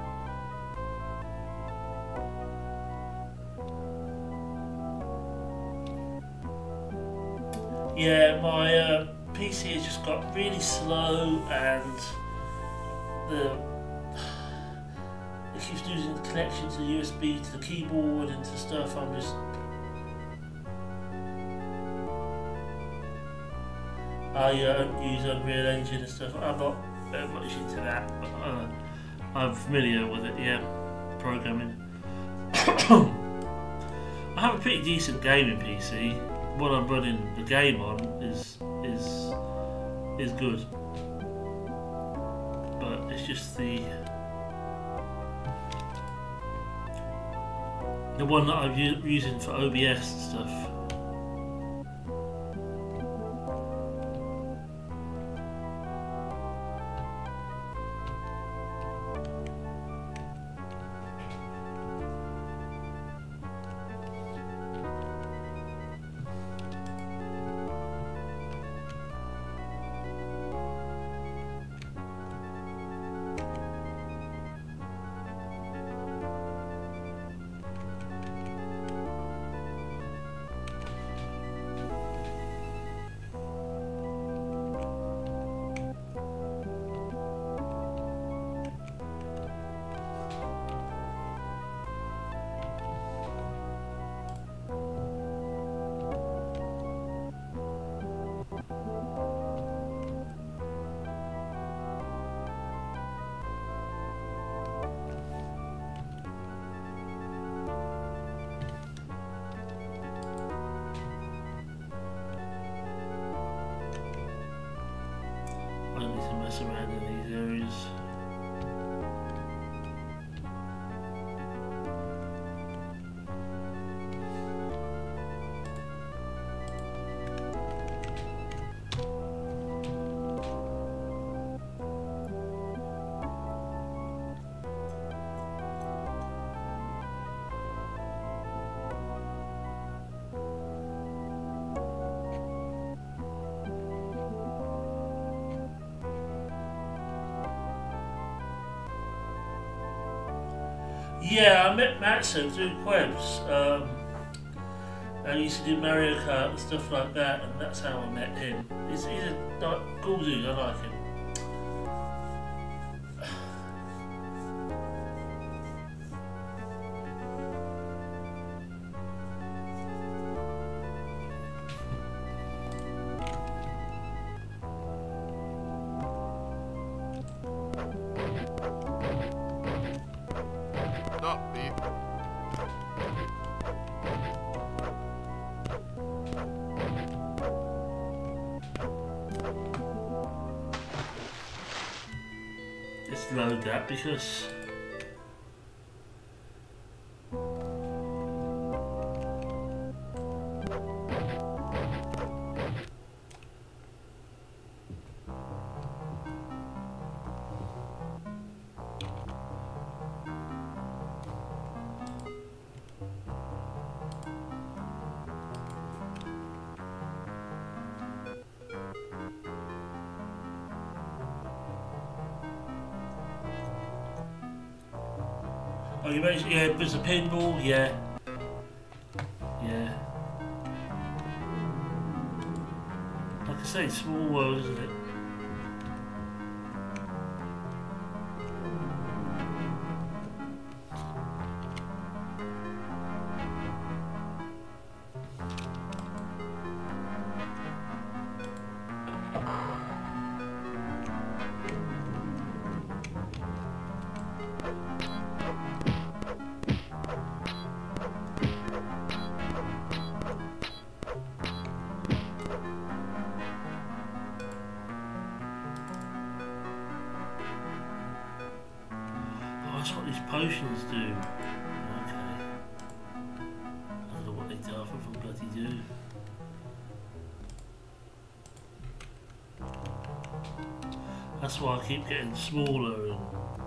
Yeah, my PC has just got really slow and it keeps losing the connection to the USB to the keyboard and to stuff. I'm just I use Unreal Engine and stuff. I'm not very much into that, but I'm familiar with it. Yeah, programming. I have a pretty decent gaming PC. What I'm running the game on is good, but it's just the one that I'm using for OBS and stuff. I need to mess around in these areas. Yeah, I met Matsu through Quebs. I used to do Mario Kart and stuff like that, and that's how I met him. He's a cool dude, I like him. just load that because oh, you mentioned, yeah, there's a pinball, yeah. Yeah. Like I say, small world, isn't it? That's what these potions do. Okay. I don't know what they do, I think they bloody do. That's why I keep getting smaller and...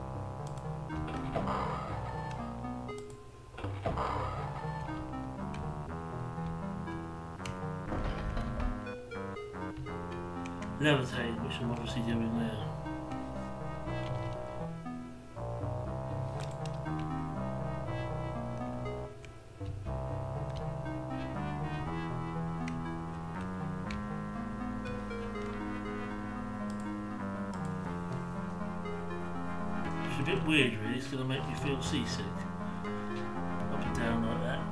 levitate, which I'm obviously doing now. It's a bit weird really, it's going to make me feel seasick. Up and down like that.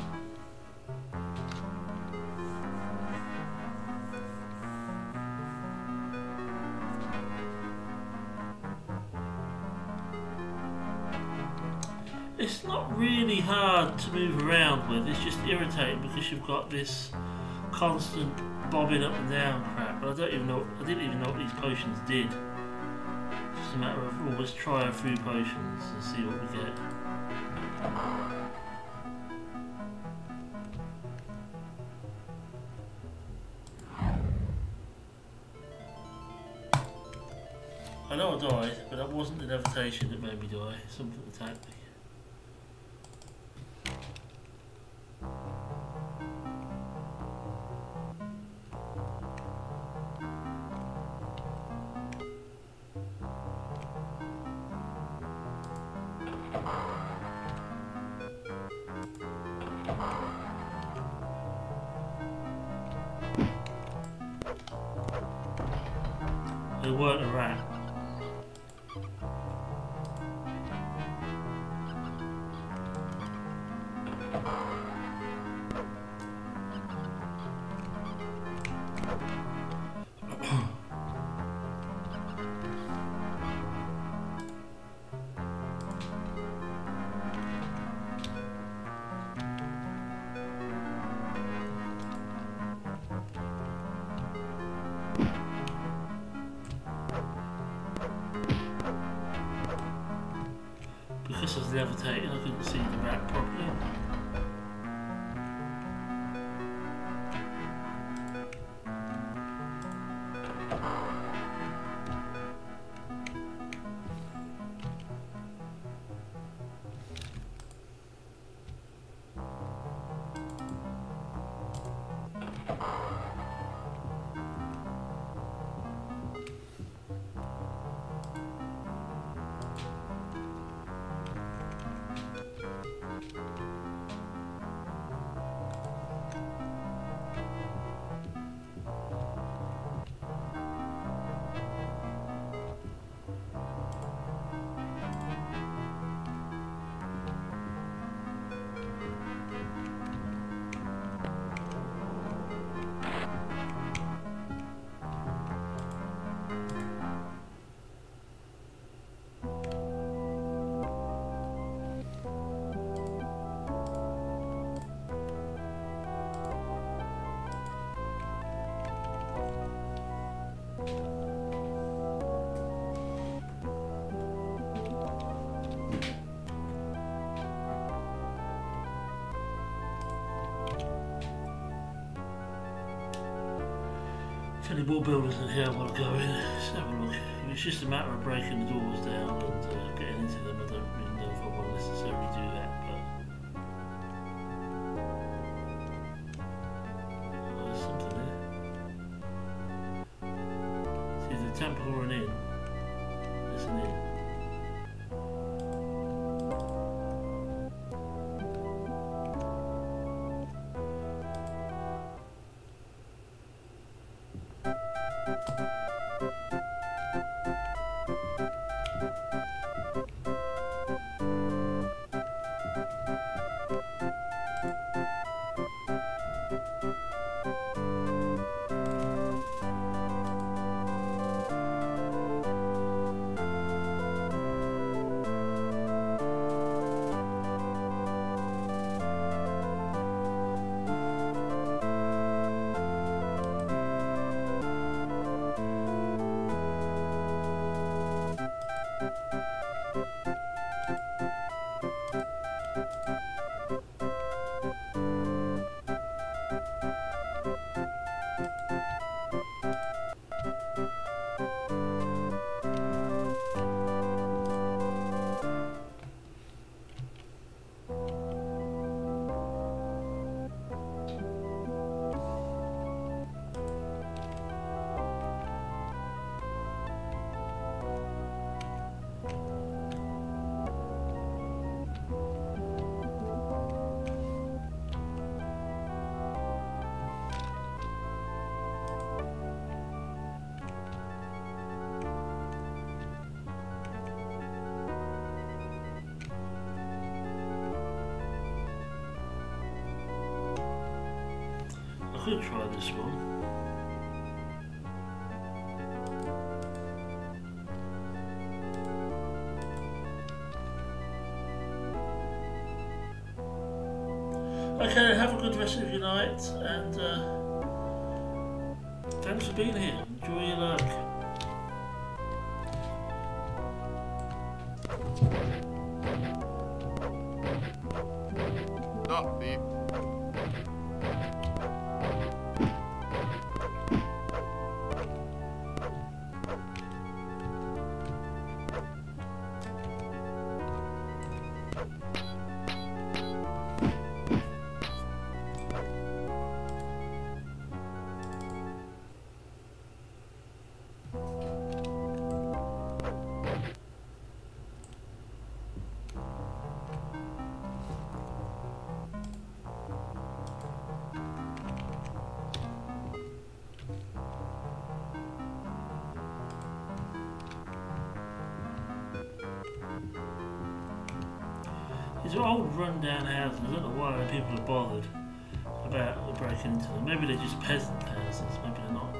It's not really hard to move around with, it's just irritating because you've got this constant bobbing up and down crap, but I didn't even know what these potions did. It's just a matter of always try a few potions and see what we get. I know I died, but that wasn't the levitation that made me die, something attacked me. They weren't a rat. Because I was levitating, I couldn't see the rat properly. If any more builders in here want to go in, let's have a look. If it's just a matter of breaking the doors down and getting into them, I don't really know if I want to necessarily do that, but oh, there's something there. See, the temp pouring in, isn't it? I could try this one. Okay, have a good rest of your night, and thanks for being here. Enjoy your luck. Not me. These are old run-down houses. I don't know why people are bothered about breaking into them. Maybe they're just peasant houses. Maybe they're not.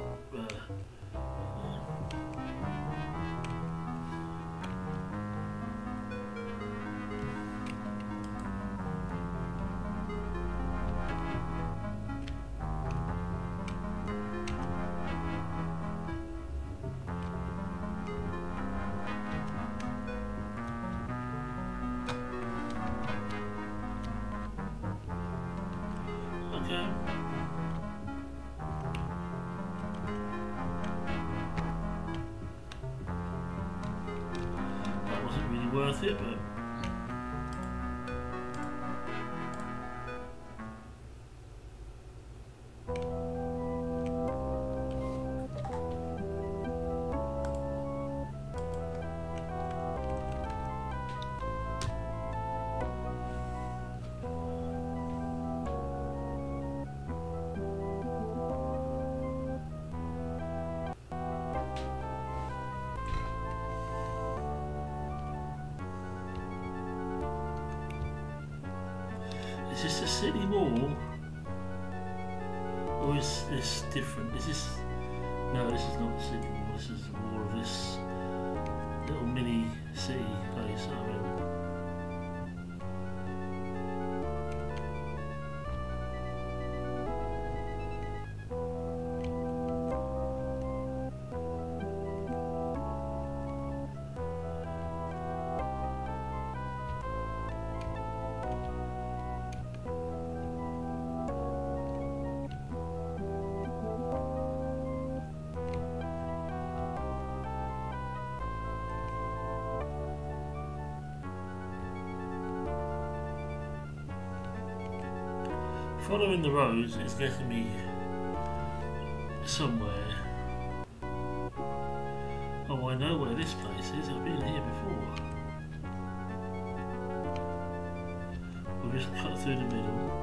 That wasn't really worth it, but is this a city wall? Or is this different? Is this... No, this is not the city wall. This is the wall of this little mini city place I'm in. Following the roads is getting me somewhere. Oh, I know where this place is. I've been here before. We'll just cut through the middle.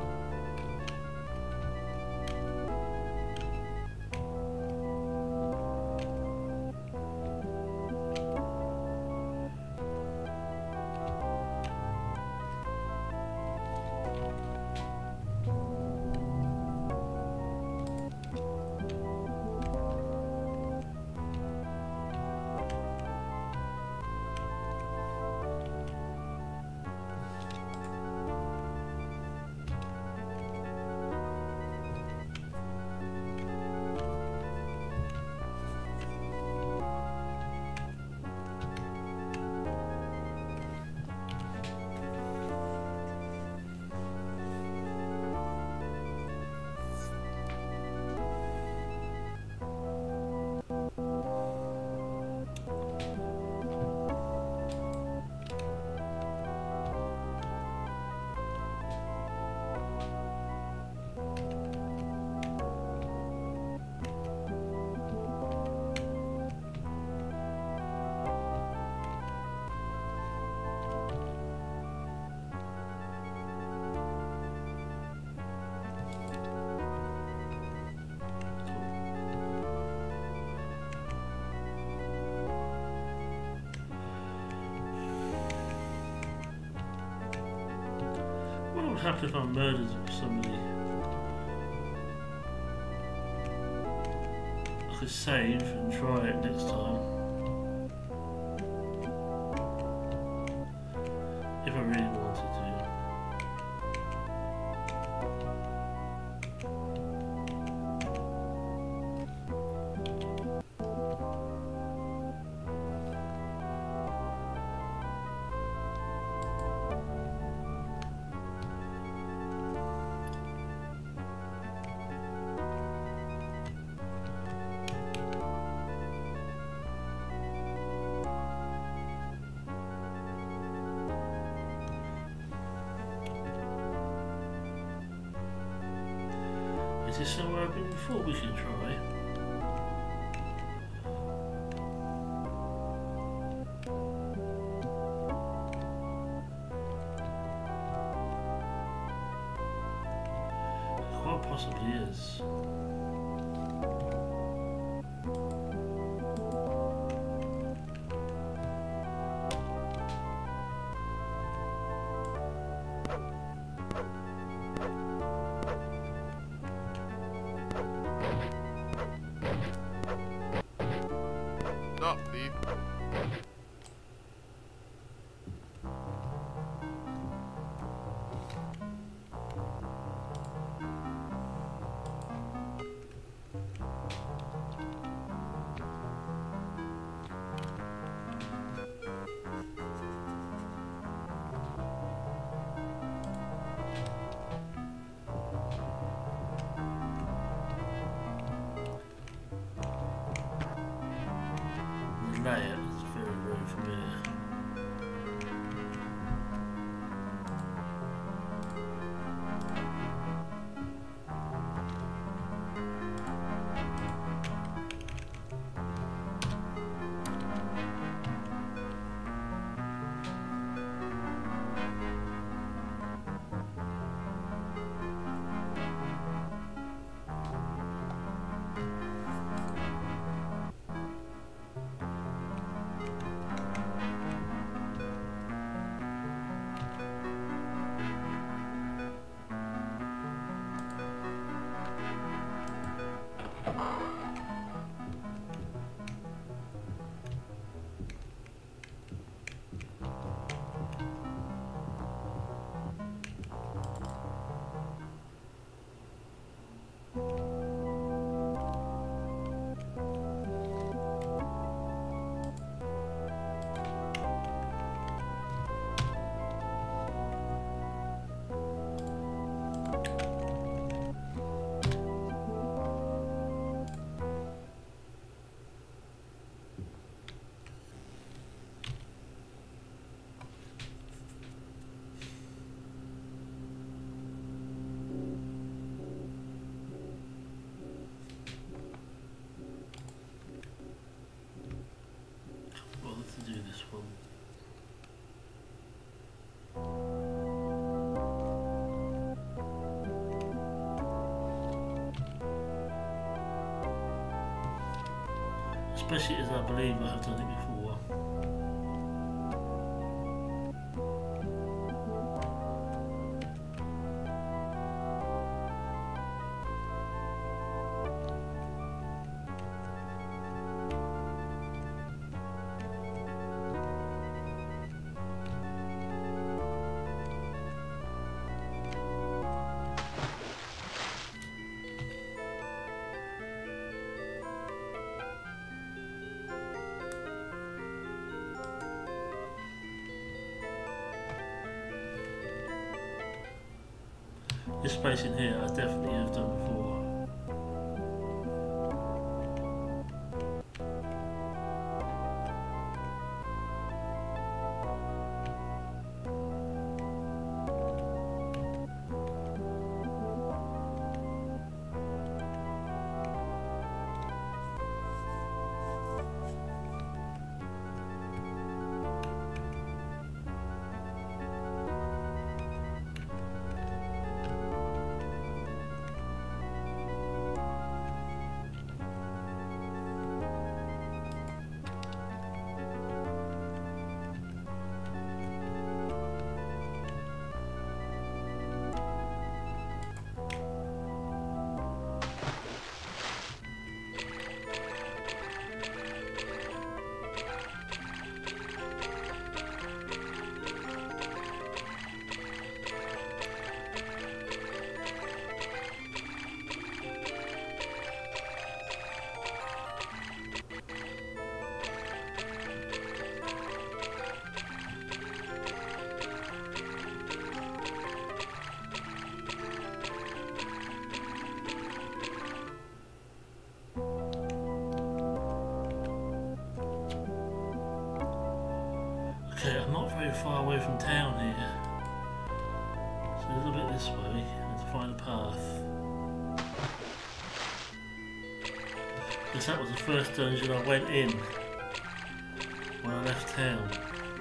What would happen if I murdered somebody? I could save and try it next time. If I really wanted to. Is this somewhere I've been before we can try? Quite possibly is. Not thief. The layout is very, very familiar. especially as I believe I have done it before. This space in here I definitely have done before. Okay, I'm not very far away from town here. So a little bit this way, and to find a path. Because that was the first dungeon I went in when I left town.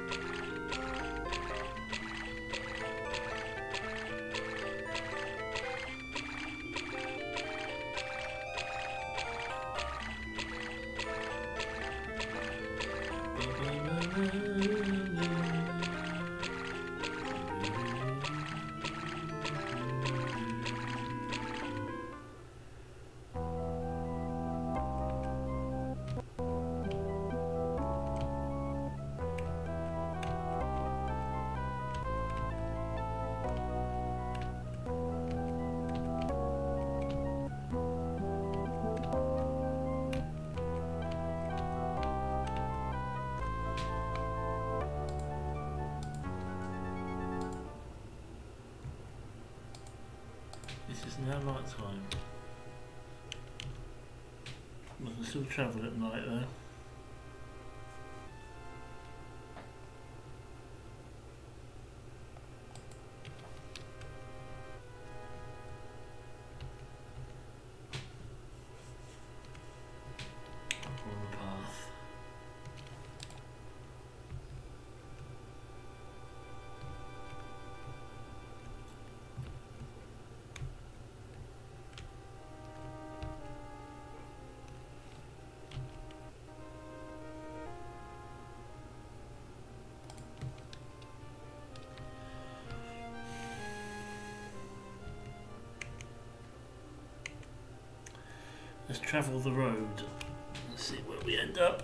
This is now night time. I can still travel at night though. On the path. Let's travel the road. Let's see where we end up.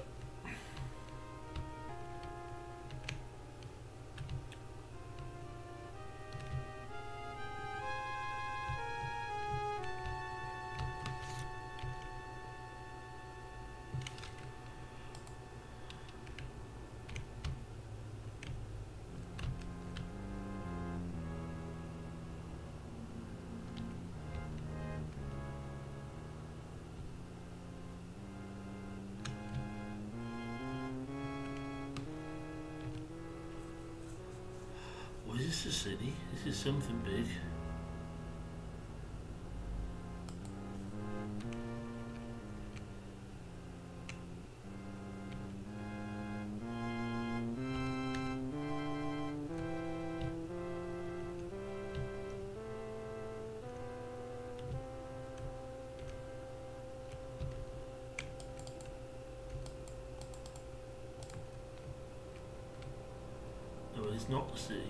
Oh, is this a city? This is something big. is not the sea.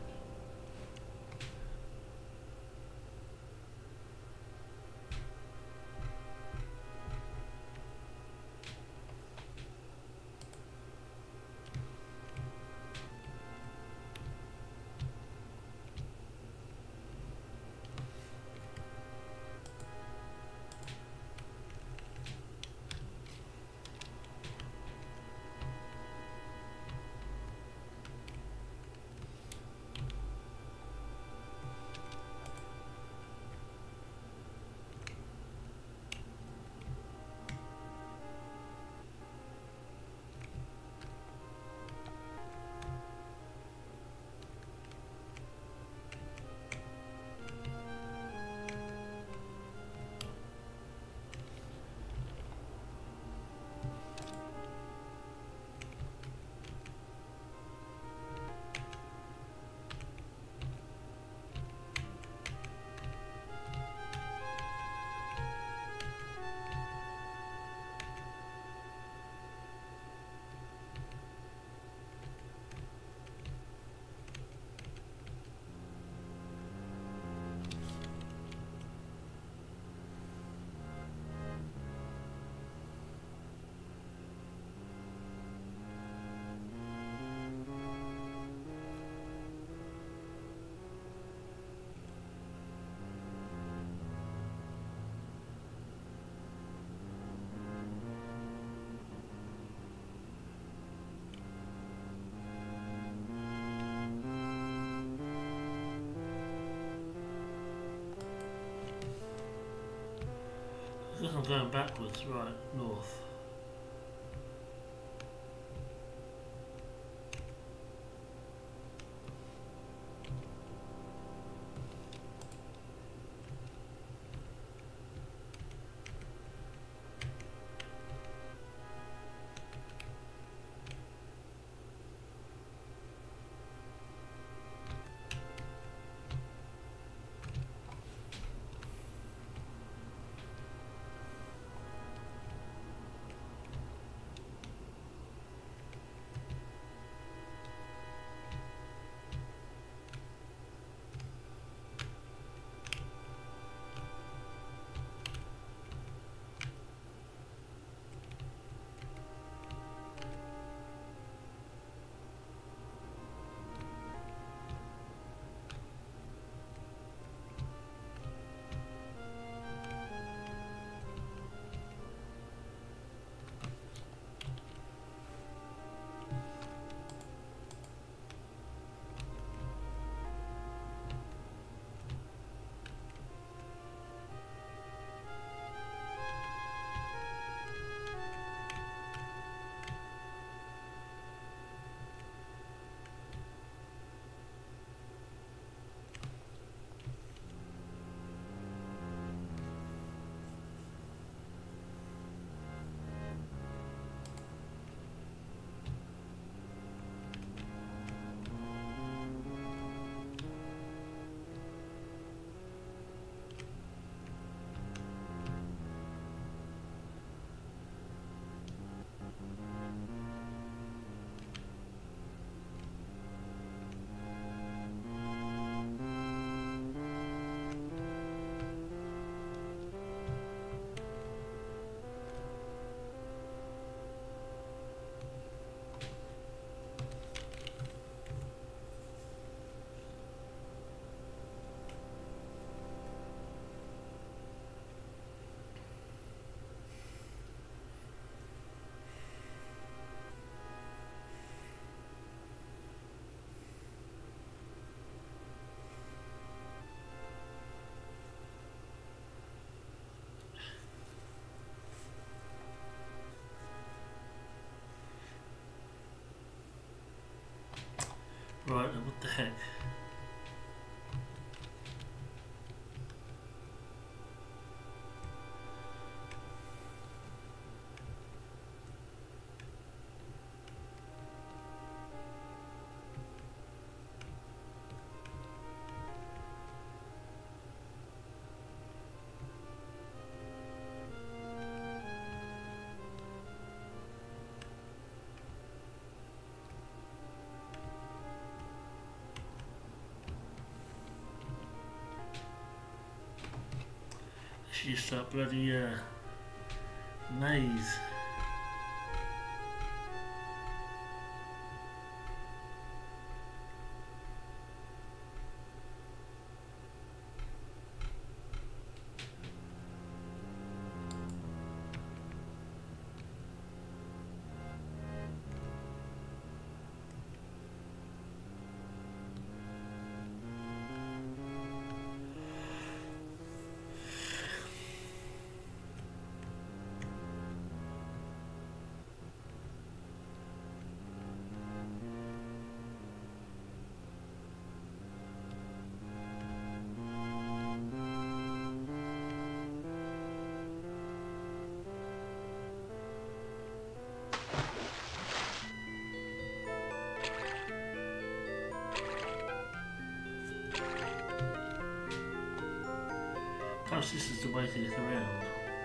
I guess I'm going backwards, right, north. Right, and what the heck? Just that bloody maze. Perhaps this is the way to get around.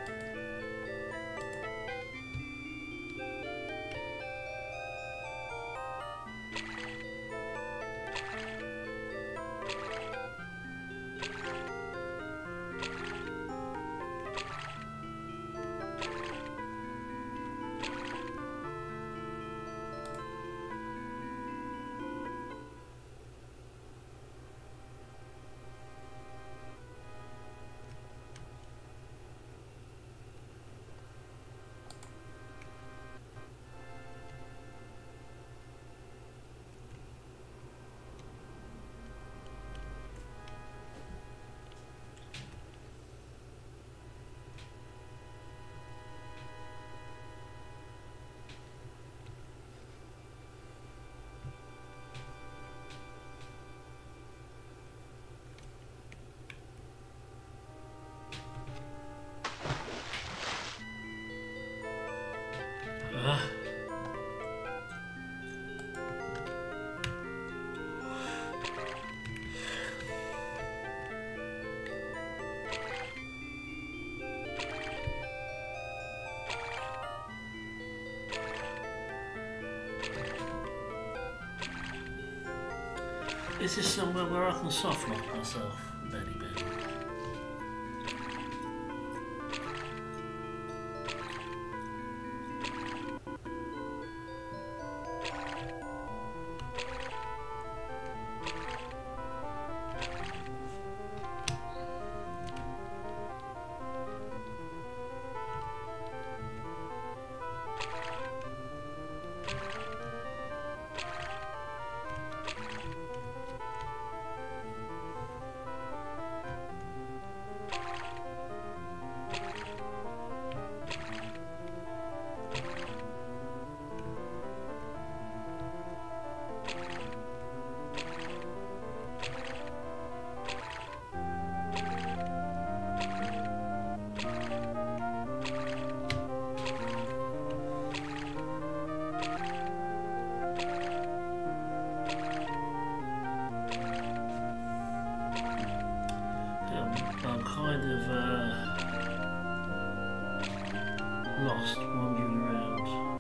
Is this somewhere where I can soft lock myself, Benny Benny? Lost wandering around.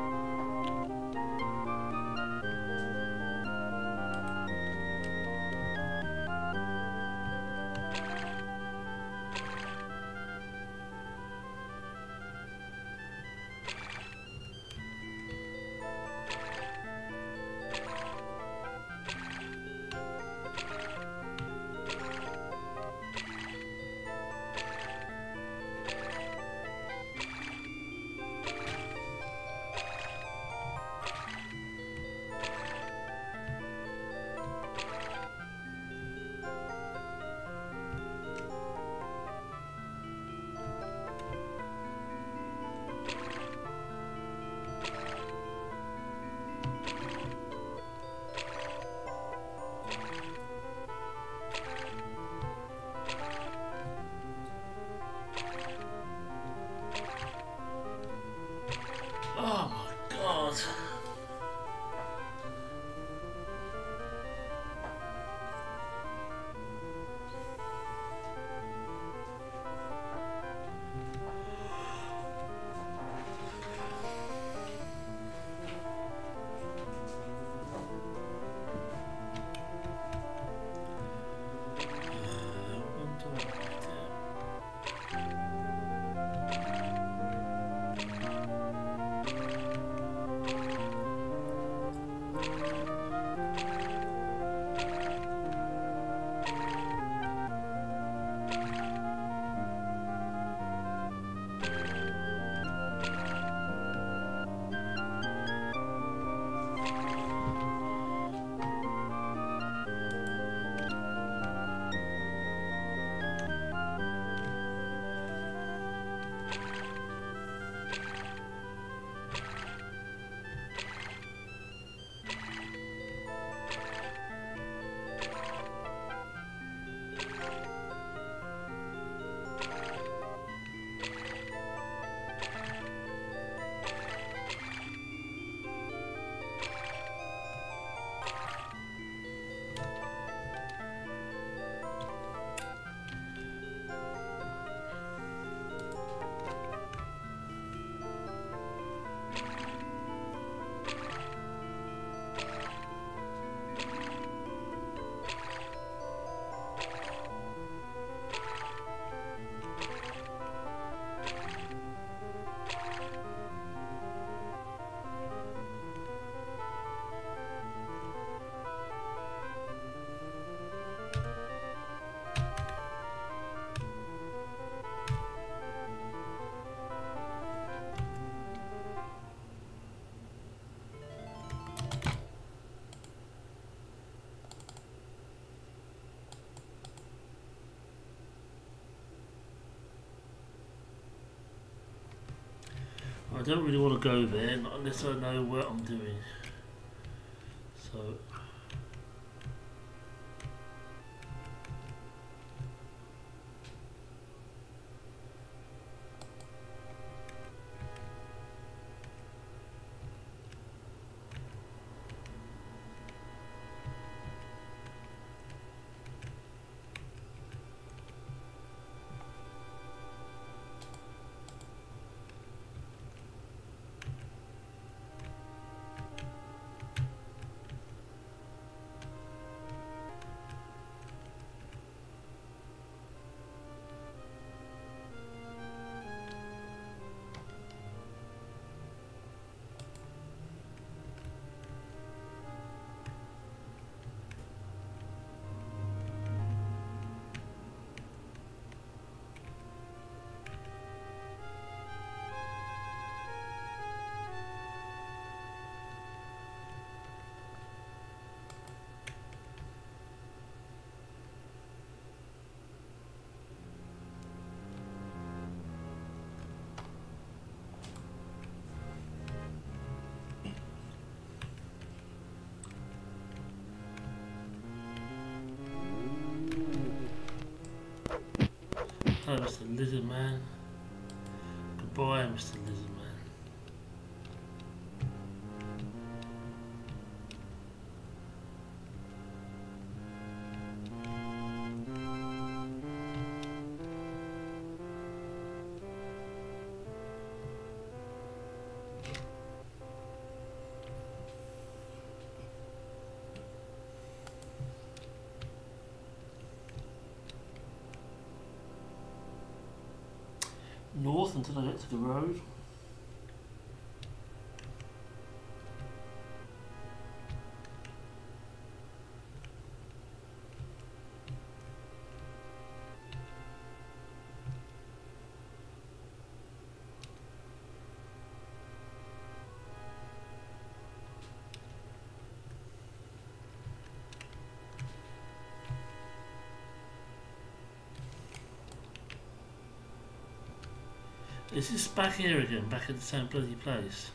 Oh my God. What do I do? I don't really want to go there, not unless I know what I'm doing. So hello, Mr. Lizard Man. Goodbye, Mr. Lizard Man. North until I get to the road. Is this back here again, back at the same bloody place?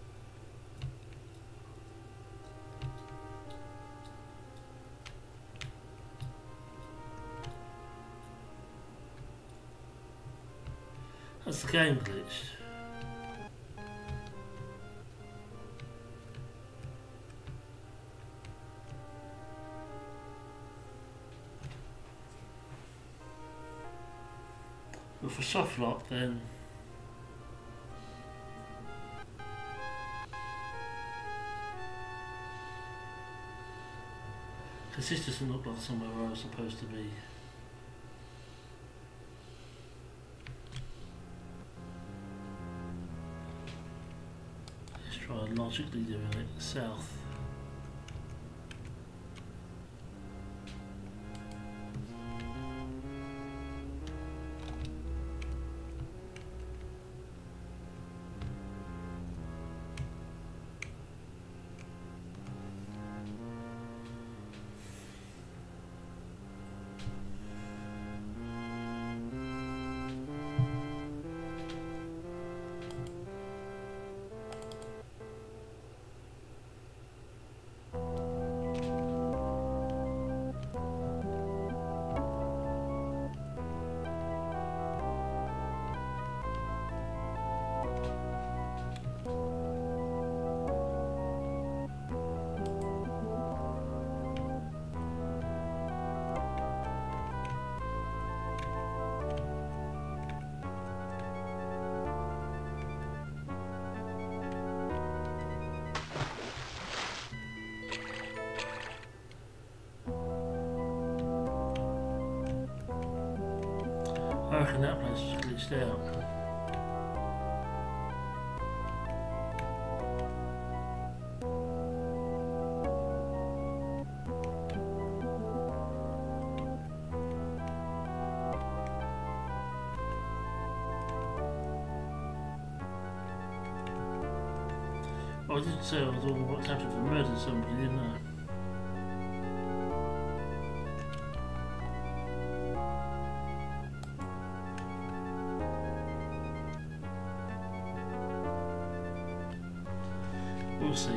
That's the game glitch. But for soft lock then because this doesn't look like somewhere where I was supposed to be. Let's try logically doing it south. I reckon that place is glitched out. I did say I was all what's happened for murder somebody, didn't I? We'll see.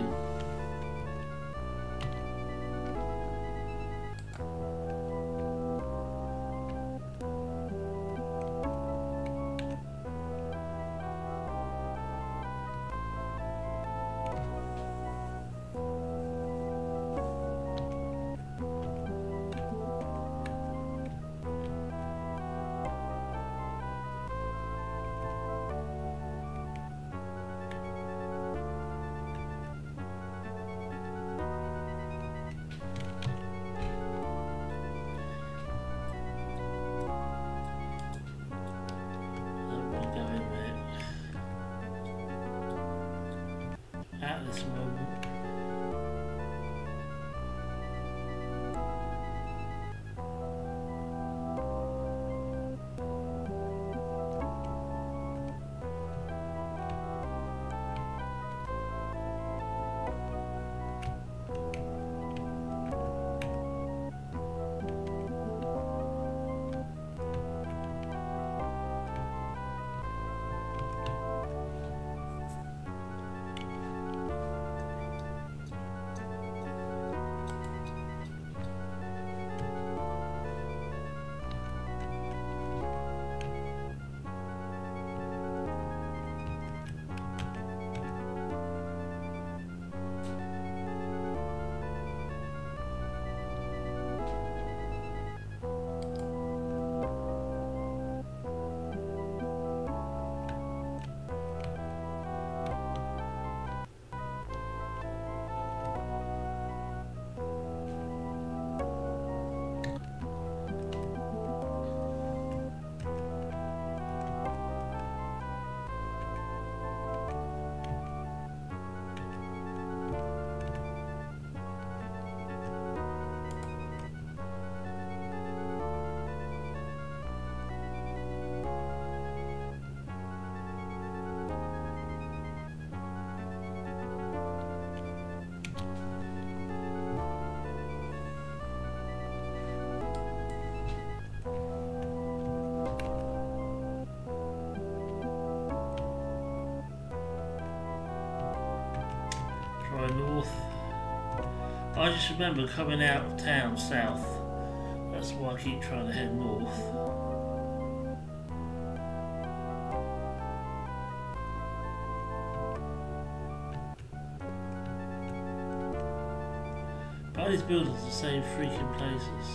At this moment. North. I just remember coming out of town south. That's why I keep trying to head north. But these buildings are the same freaking places.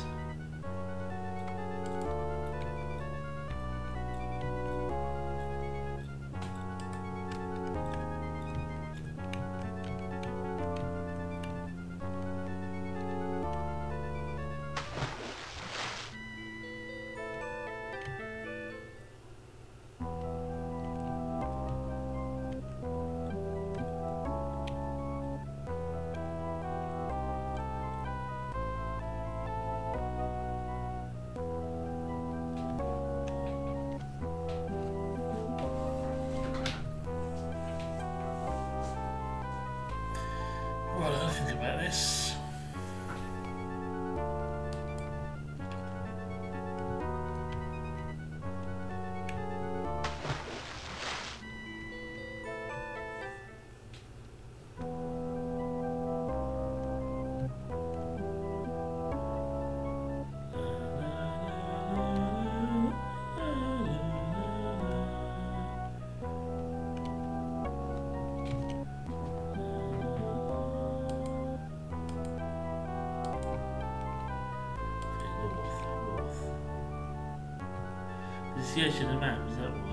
Right, I'll think about this. It's the edge of the map, is that why?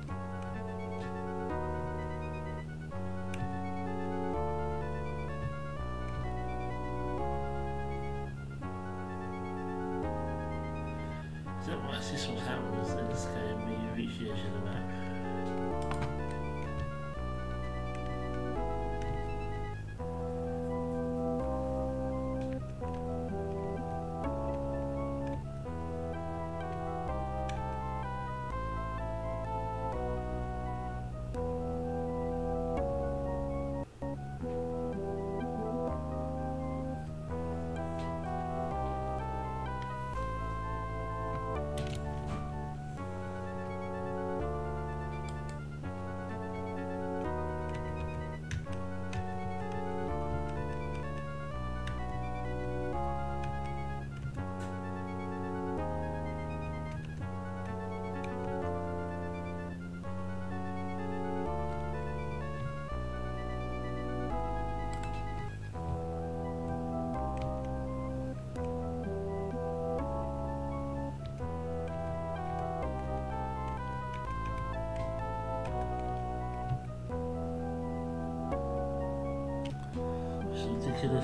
Is that why this what happens in this game when you reach the edge of the map? ridiculous.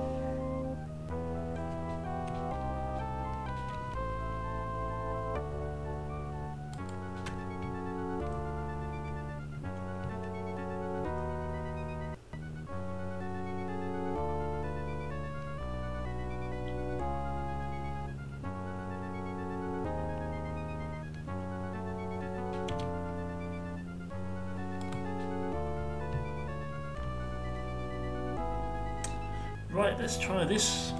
Right, let's try this.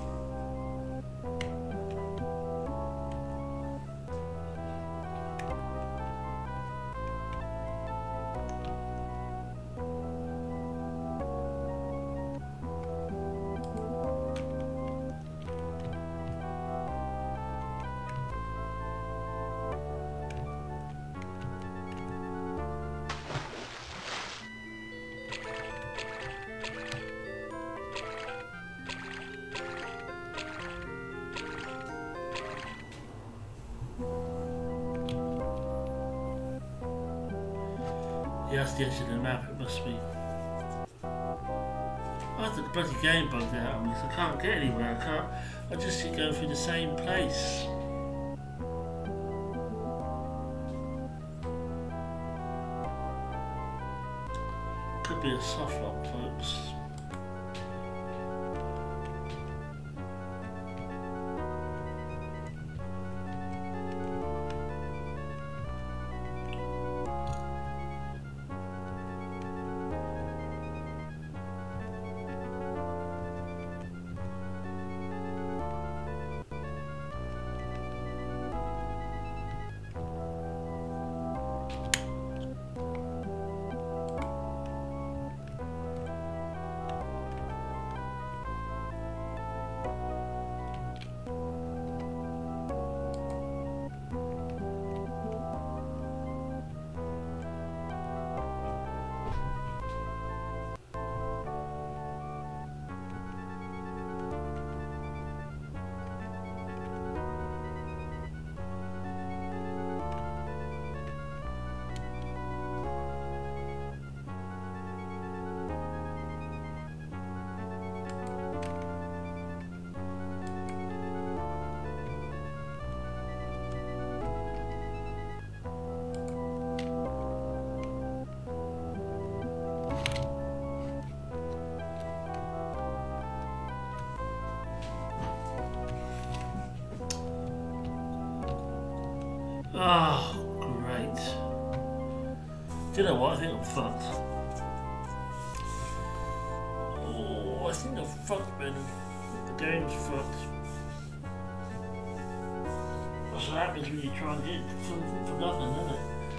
Yeah, that's the edge of the map, it must be. I think the bloody game bugged out on me, so I can't get anywhere, I just keep going through the same place. Could be a soft lock, folks. Oh, great. Do you know what? I think I'm fucked. Oh, I think I'm fucked, man. The game's fucked. That's what happens when you try and get something for nothing, isn't it?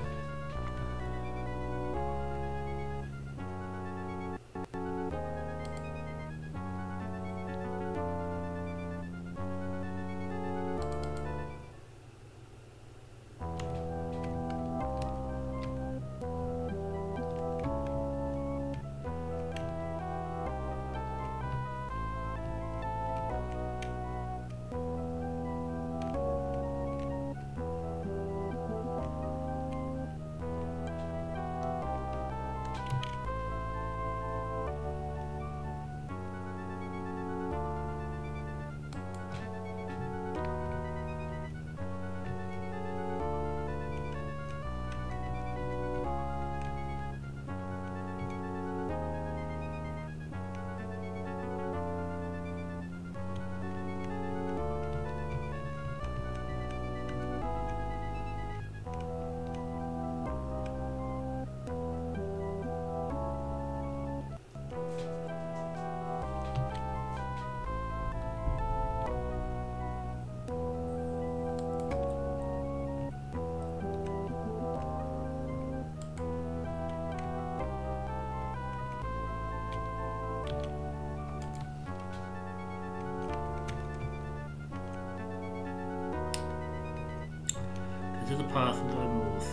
To the path and go north.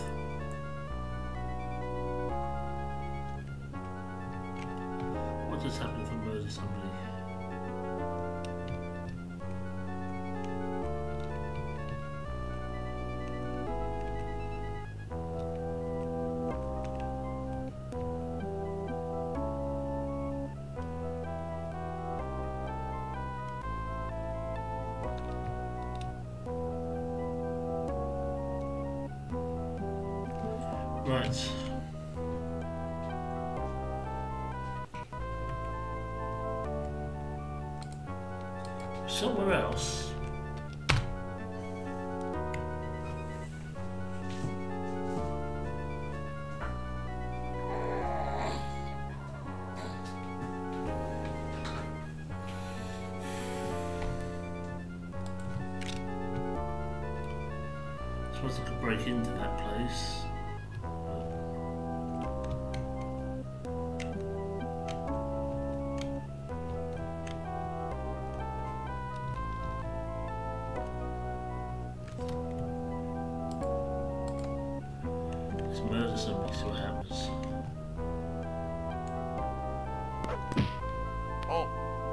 What just happened if I murder somebody? Right. Somewhere else. Suppose I could break into that place. Let's murder somebody, see what happens. Oh.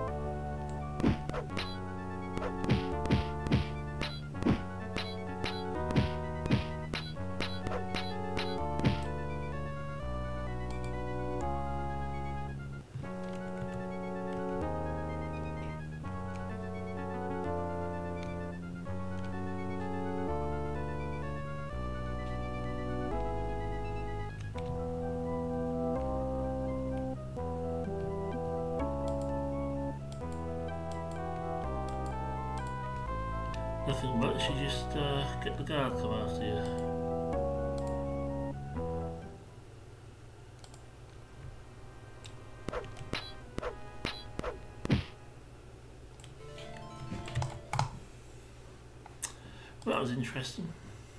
Nothing much, you just get the guard come after you. Well, that was interesting.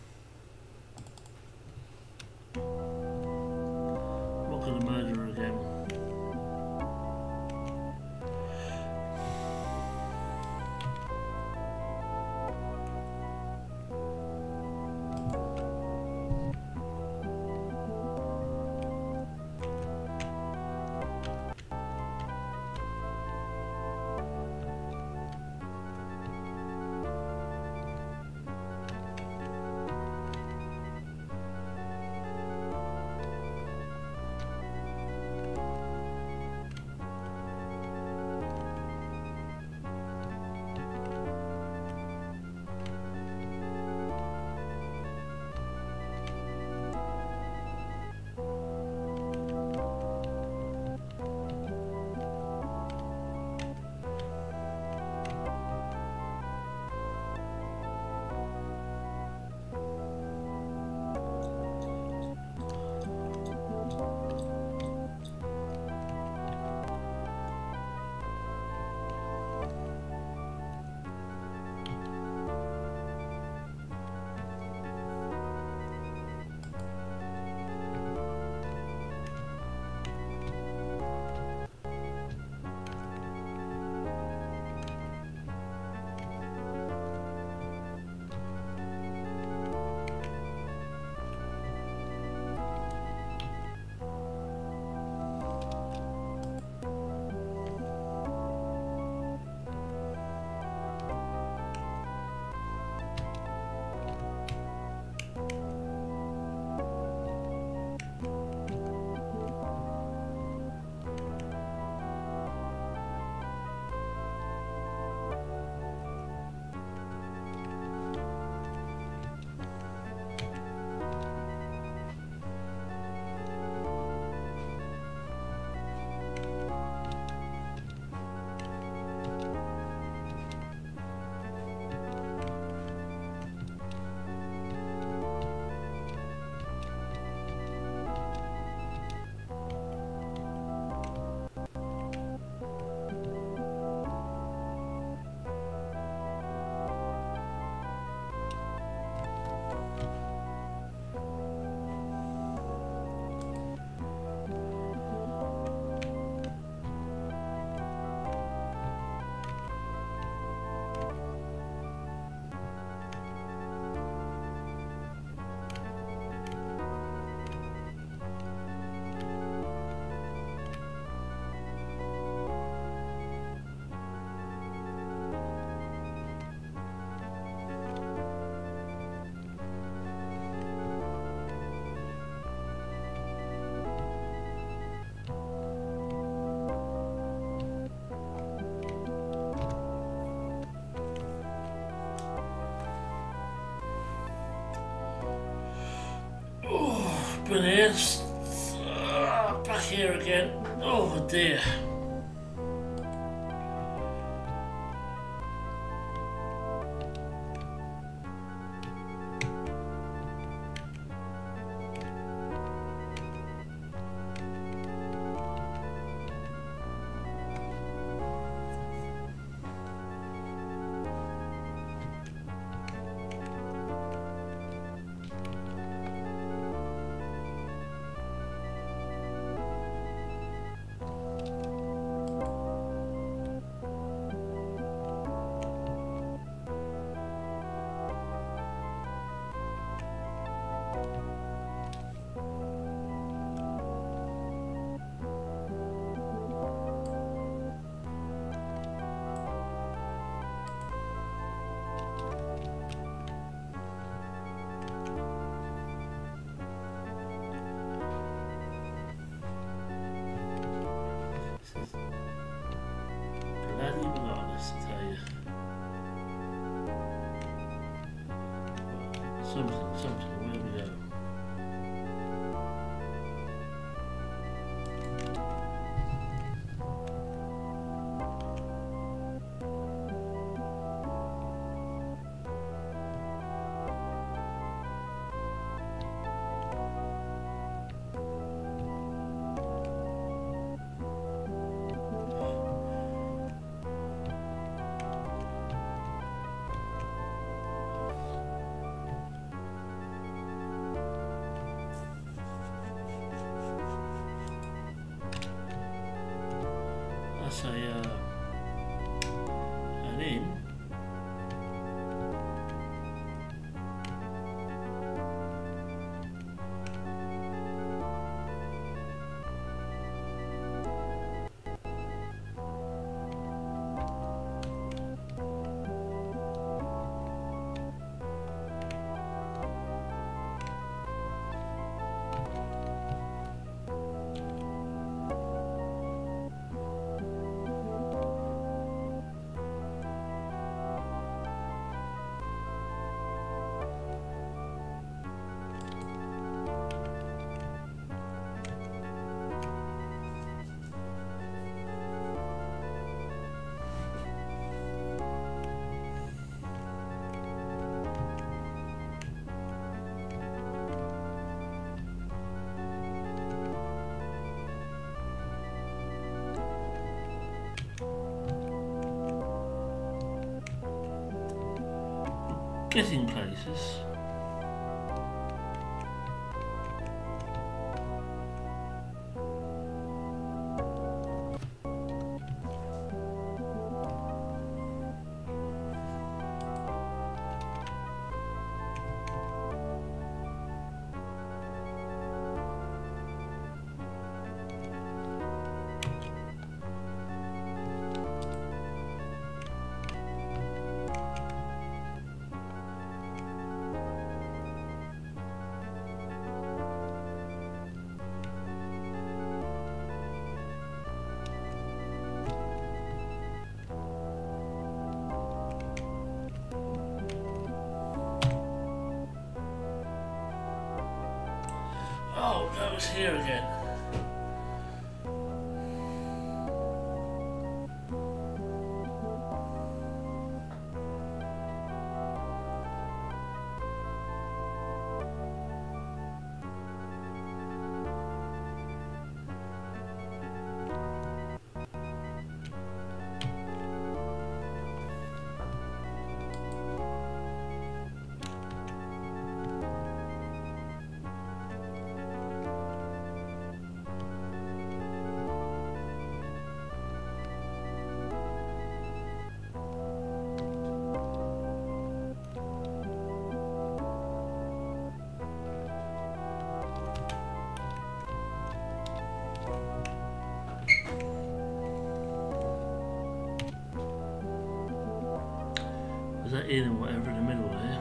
What kind of murderer again? Back here again. Oh dear. Bloody bananas, I tell you. Something, where do we go? That's an in. Getting places. Oh, that was here again. Was that in and whatever in the middle there?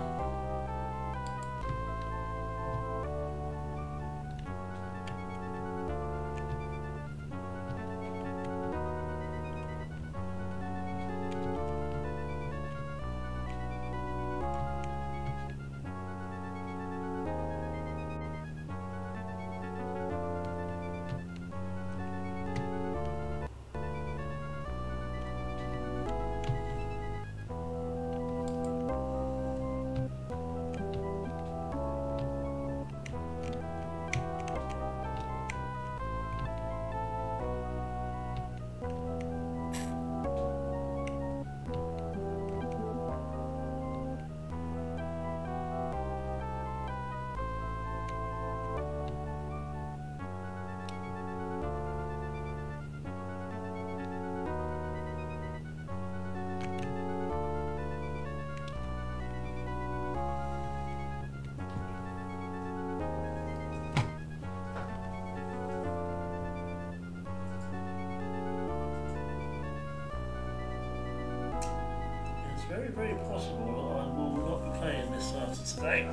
very, very possible that I will not be playing this Saturday.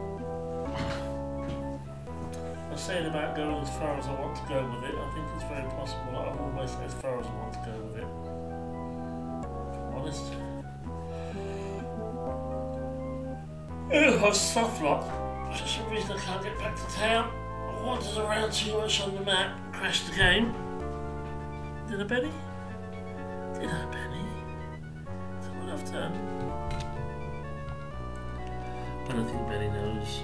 I was saying about going as far as I want to go with it. I think it's very possible that I will almost go as far as I want to go with it. If I'm honest. I stuff lot. For some reason I can't get back to town. I wandered around too much on the map, crashed the game. Did I, Benny? Did I, Benny? That's what I've done. I don't think Benny knows.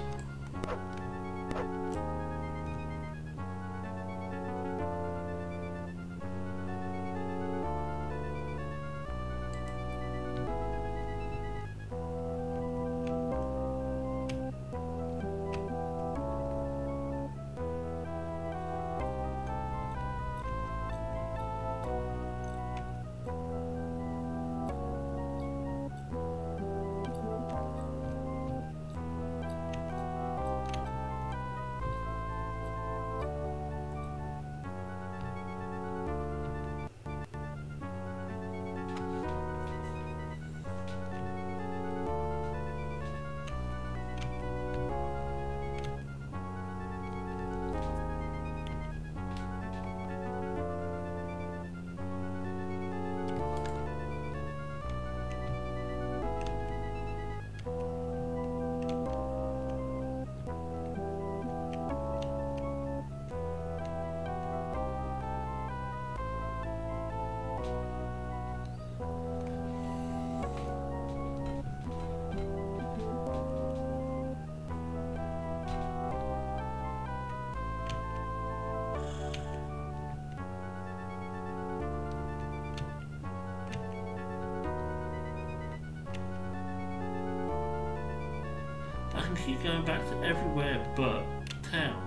I can keep going back to everywhere but town.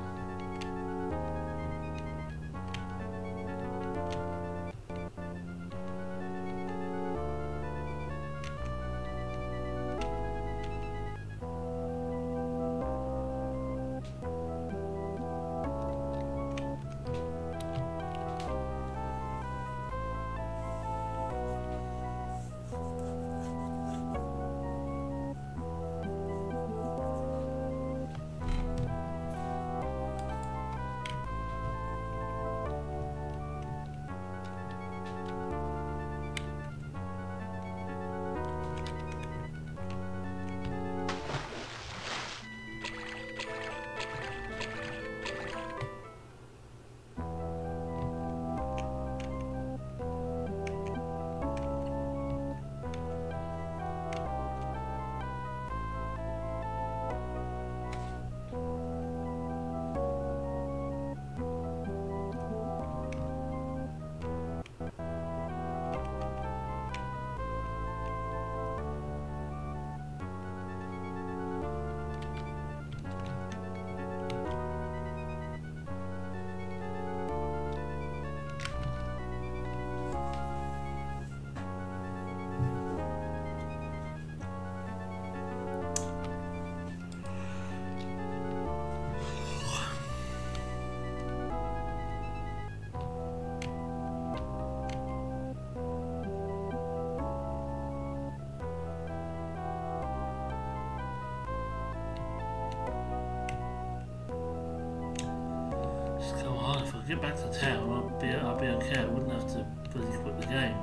If I get back to town, I'll be okay. I wouldn't have to bloody quit the game.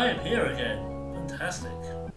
I am here again. Fantastic.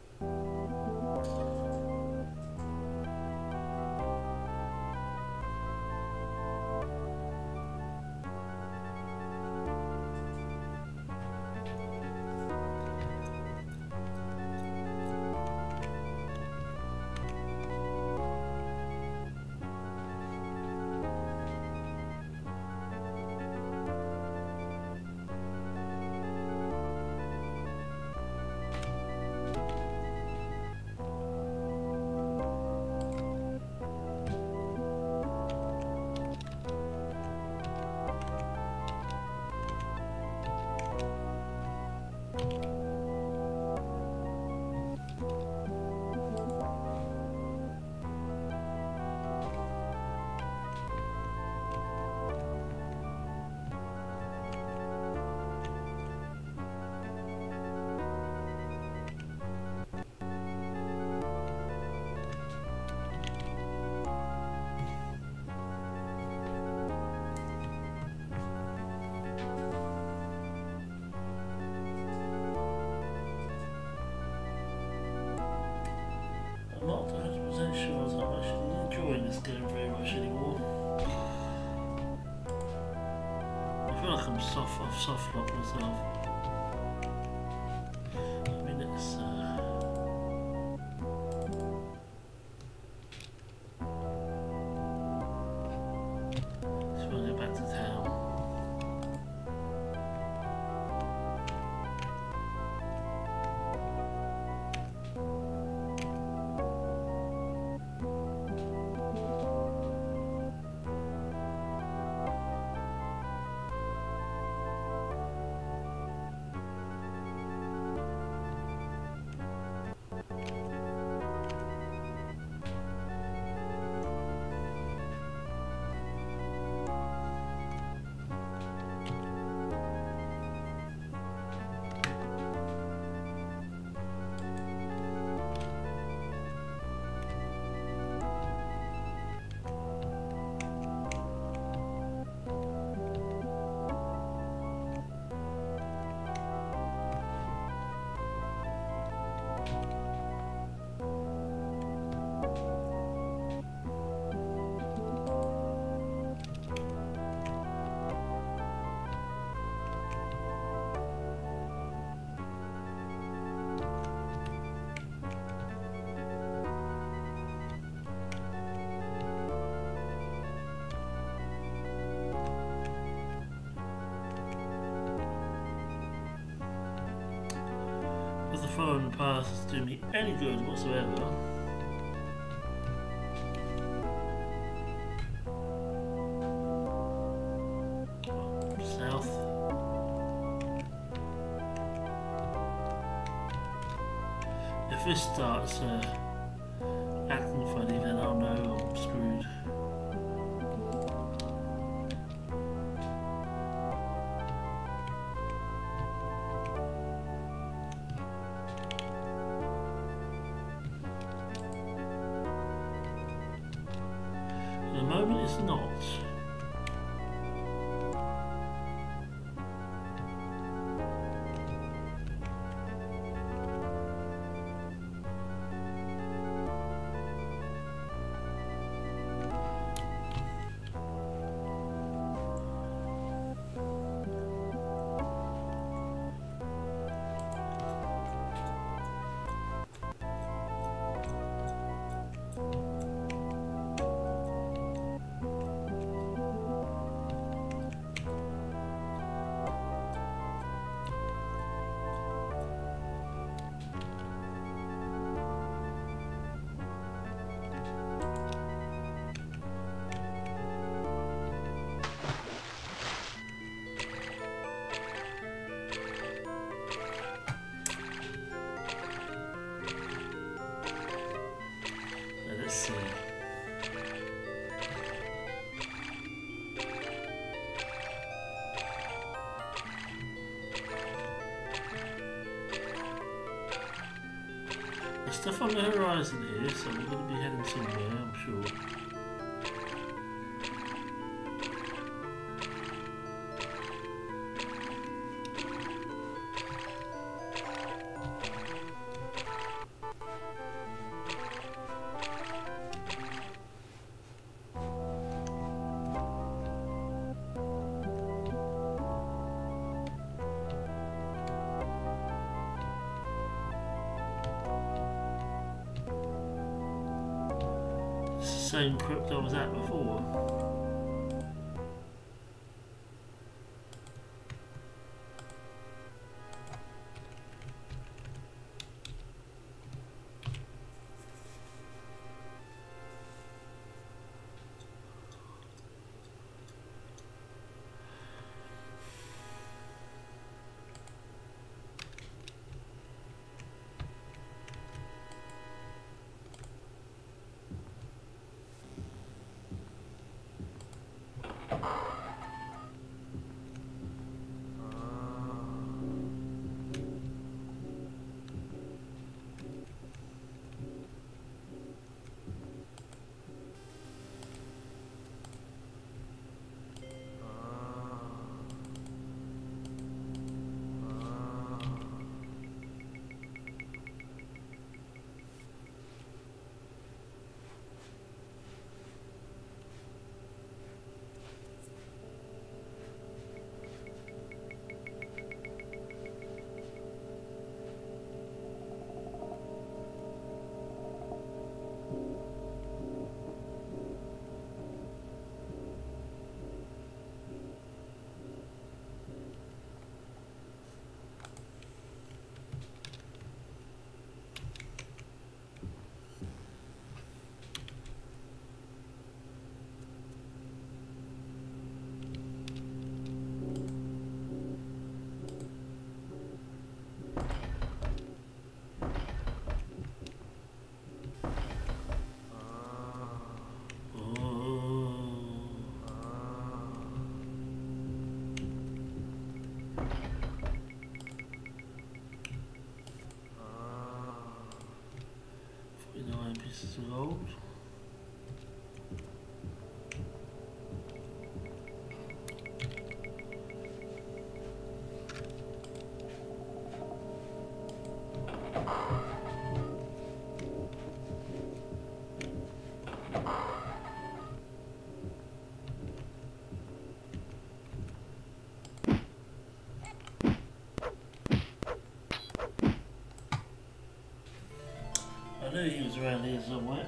I'm not 100% sure that I'm actually enjoying this game very much anymore. I feel like I've soft locked myself. I mean, it's just want to get back to town. Does the following path do me any good whatsoever? South. If this starts acting funny, then I'll know I'm screwed. At the moment it's not. Let's see. There's stuff on the horizon here, so we're going to be heading somewhere, I'm sure. same crypt I was at before. Pieces of gold. I knew he was around here somewhere.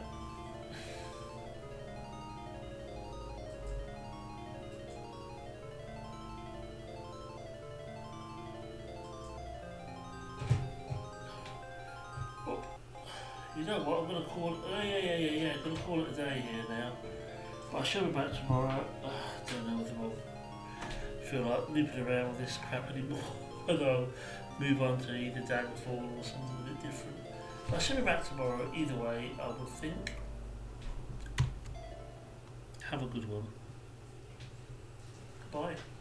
Oh, you know what? I'm going to call it. Oh, yeah. I'm going to call it a day here now. But I shall be back tomorrow. I don't know whether I'll feel like looping around with this crap anymore. Whether I'll move on to either Daggerfall or something a bit different. I should be back tomorrow, either way, I would think. Have a good one. Bye.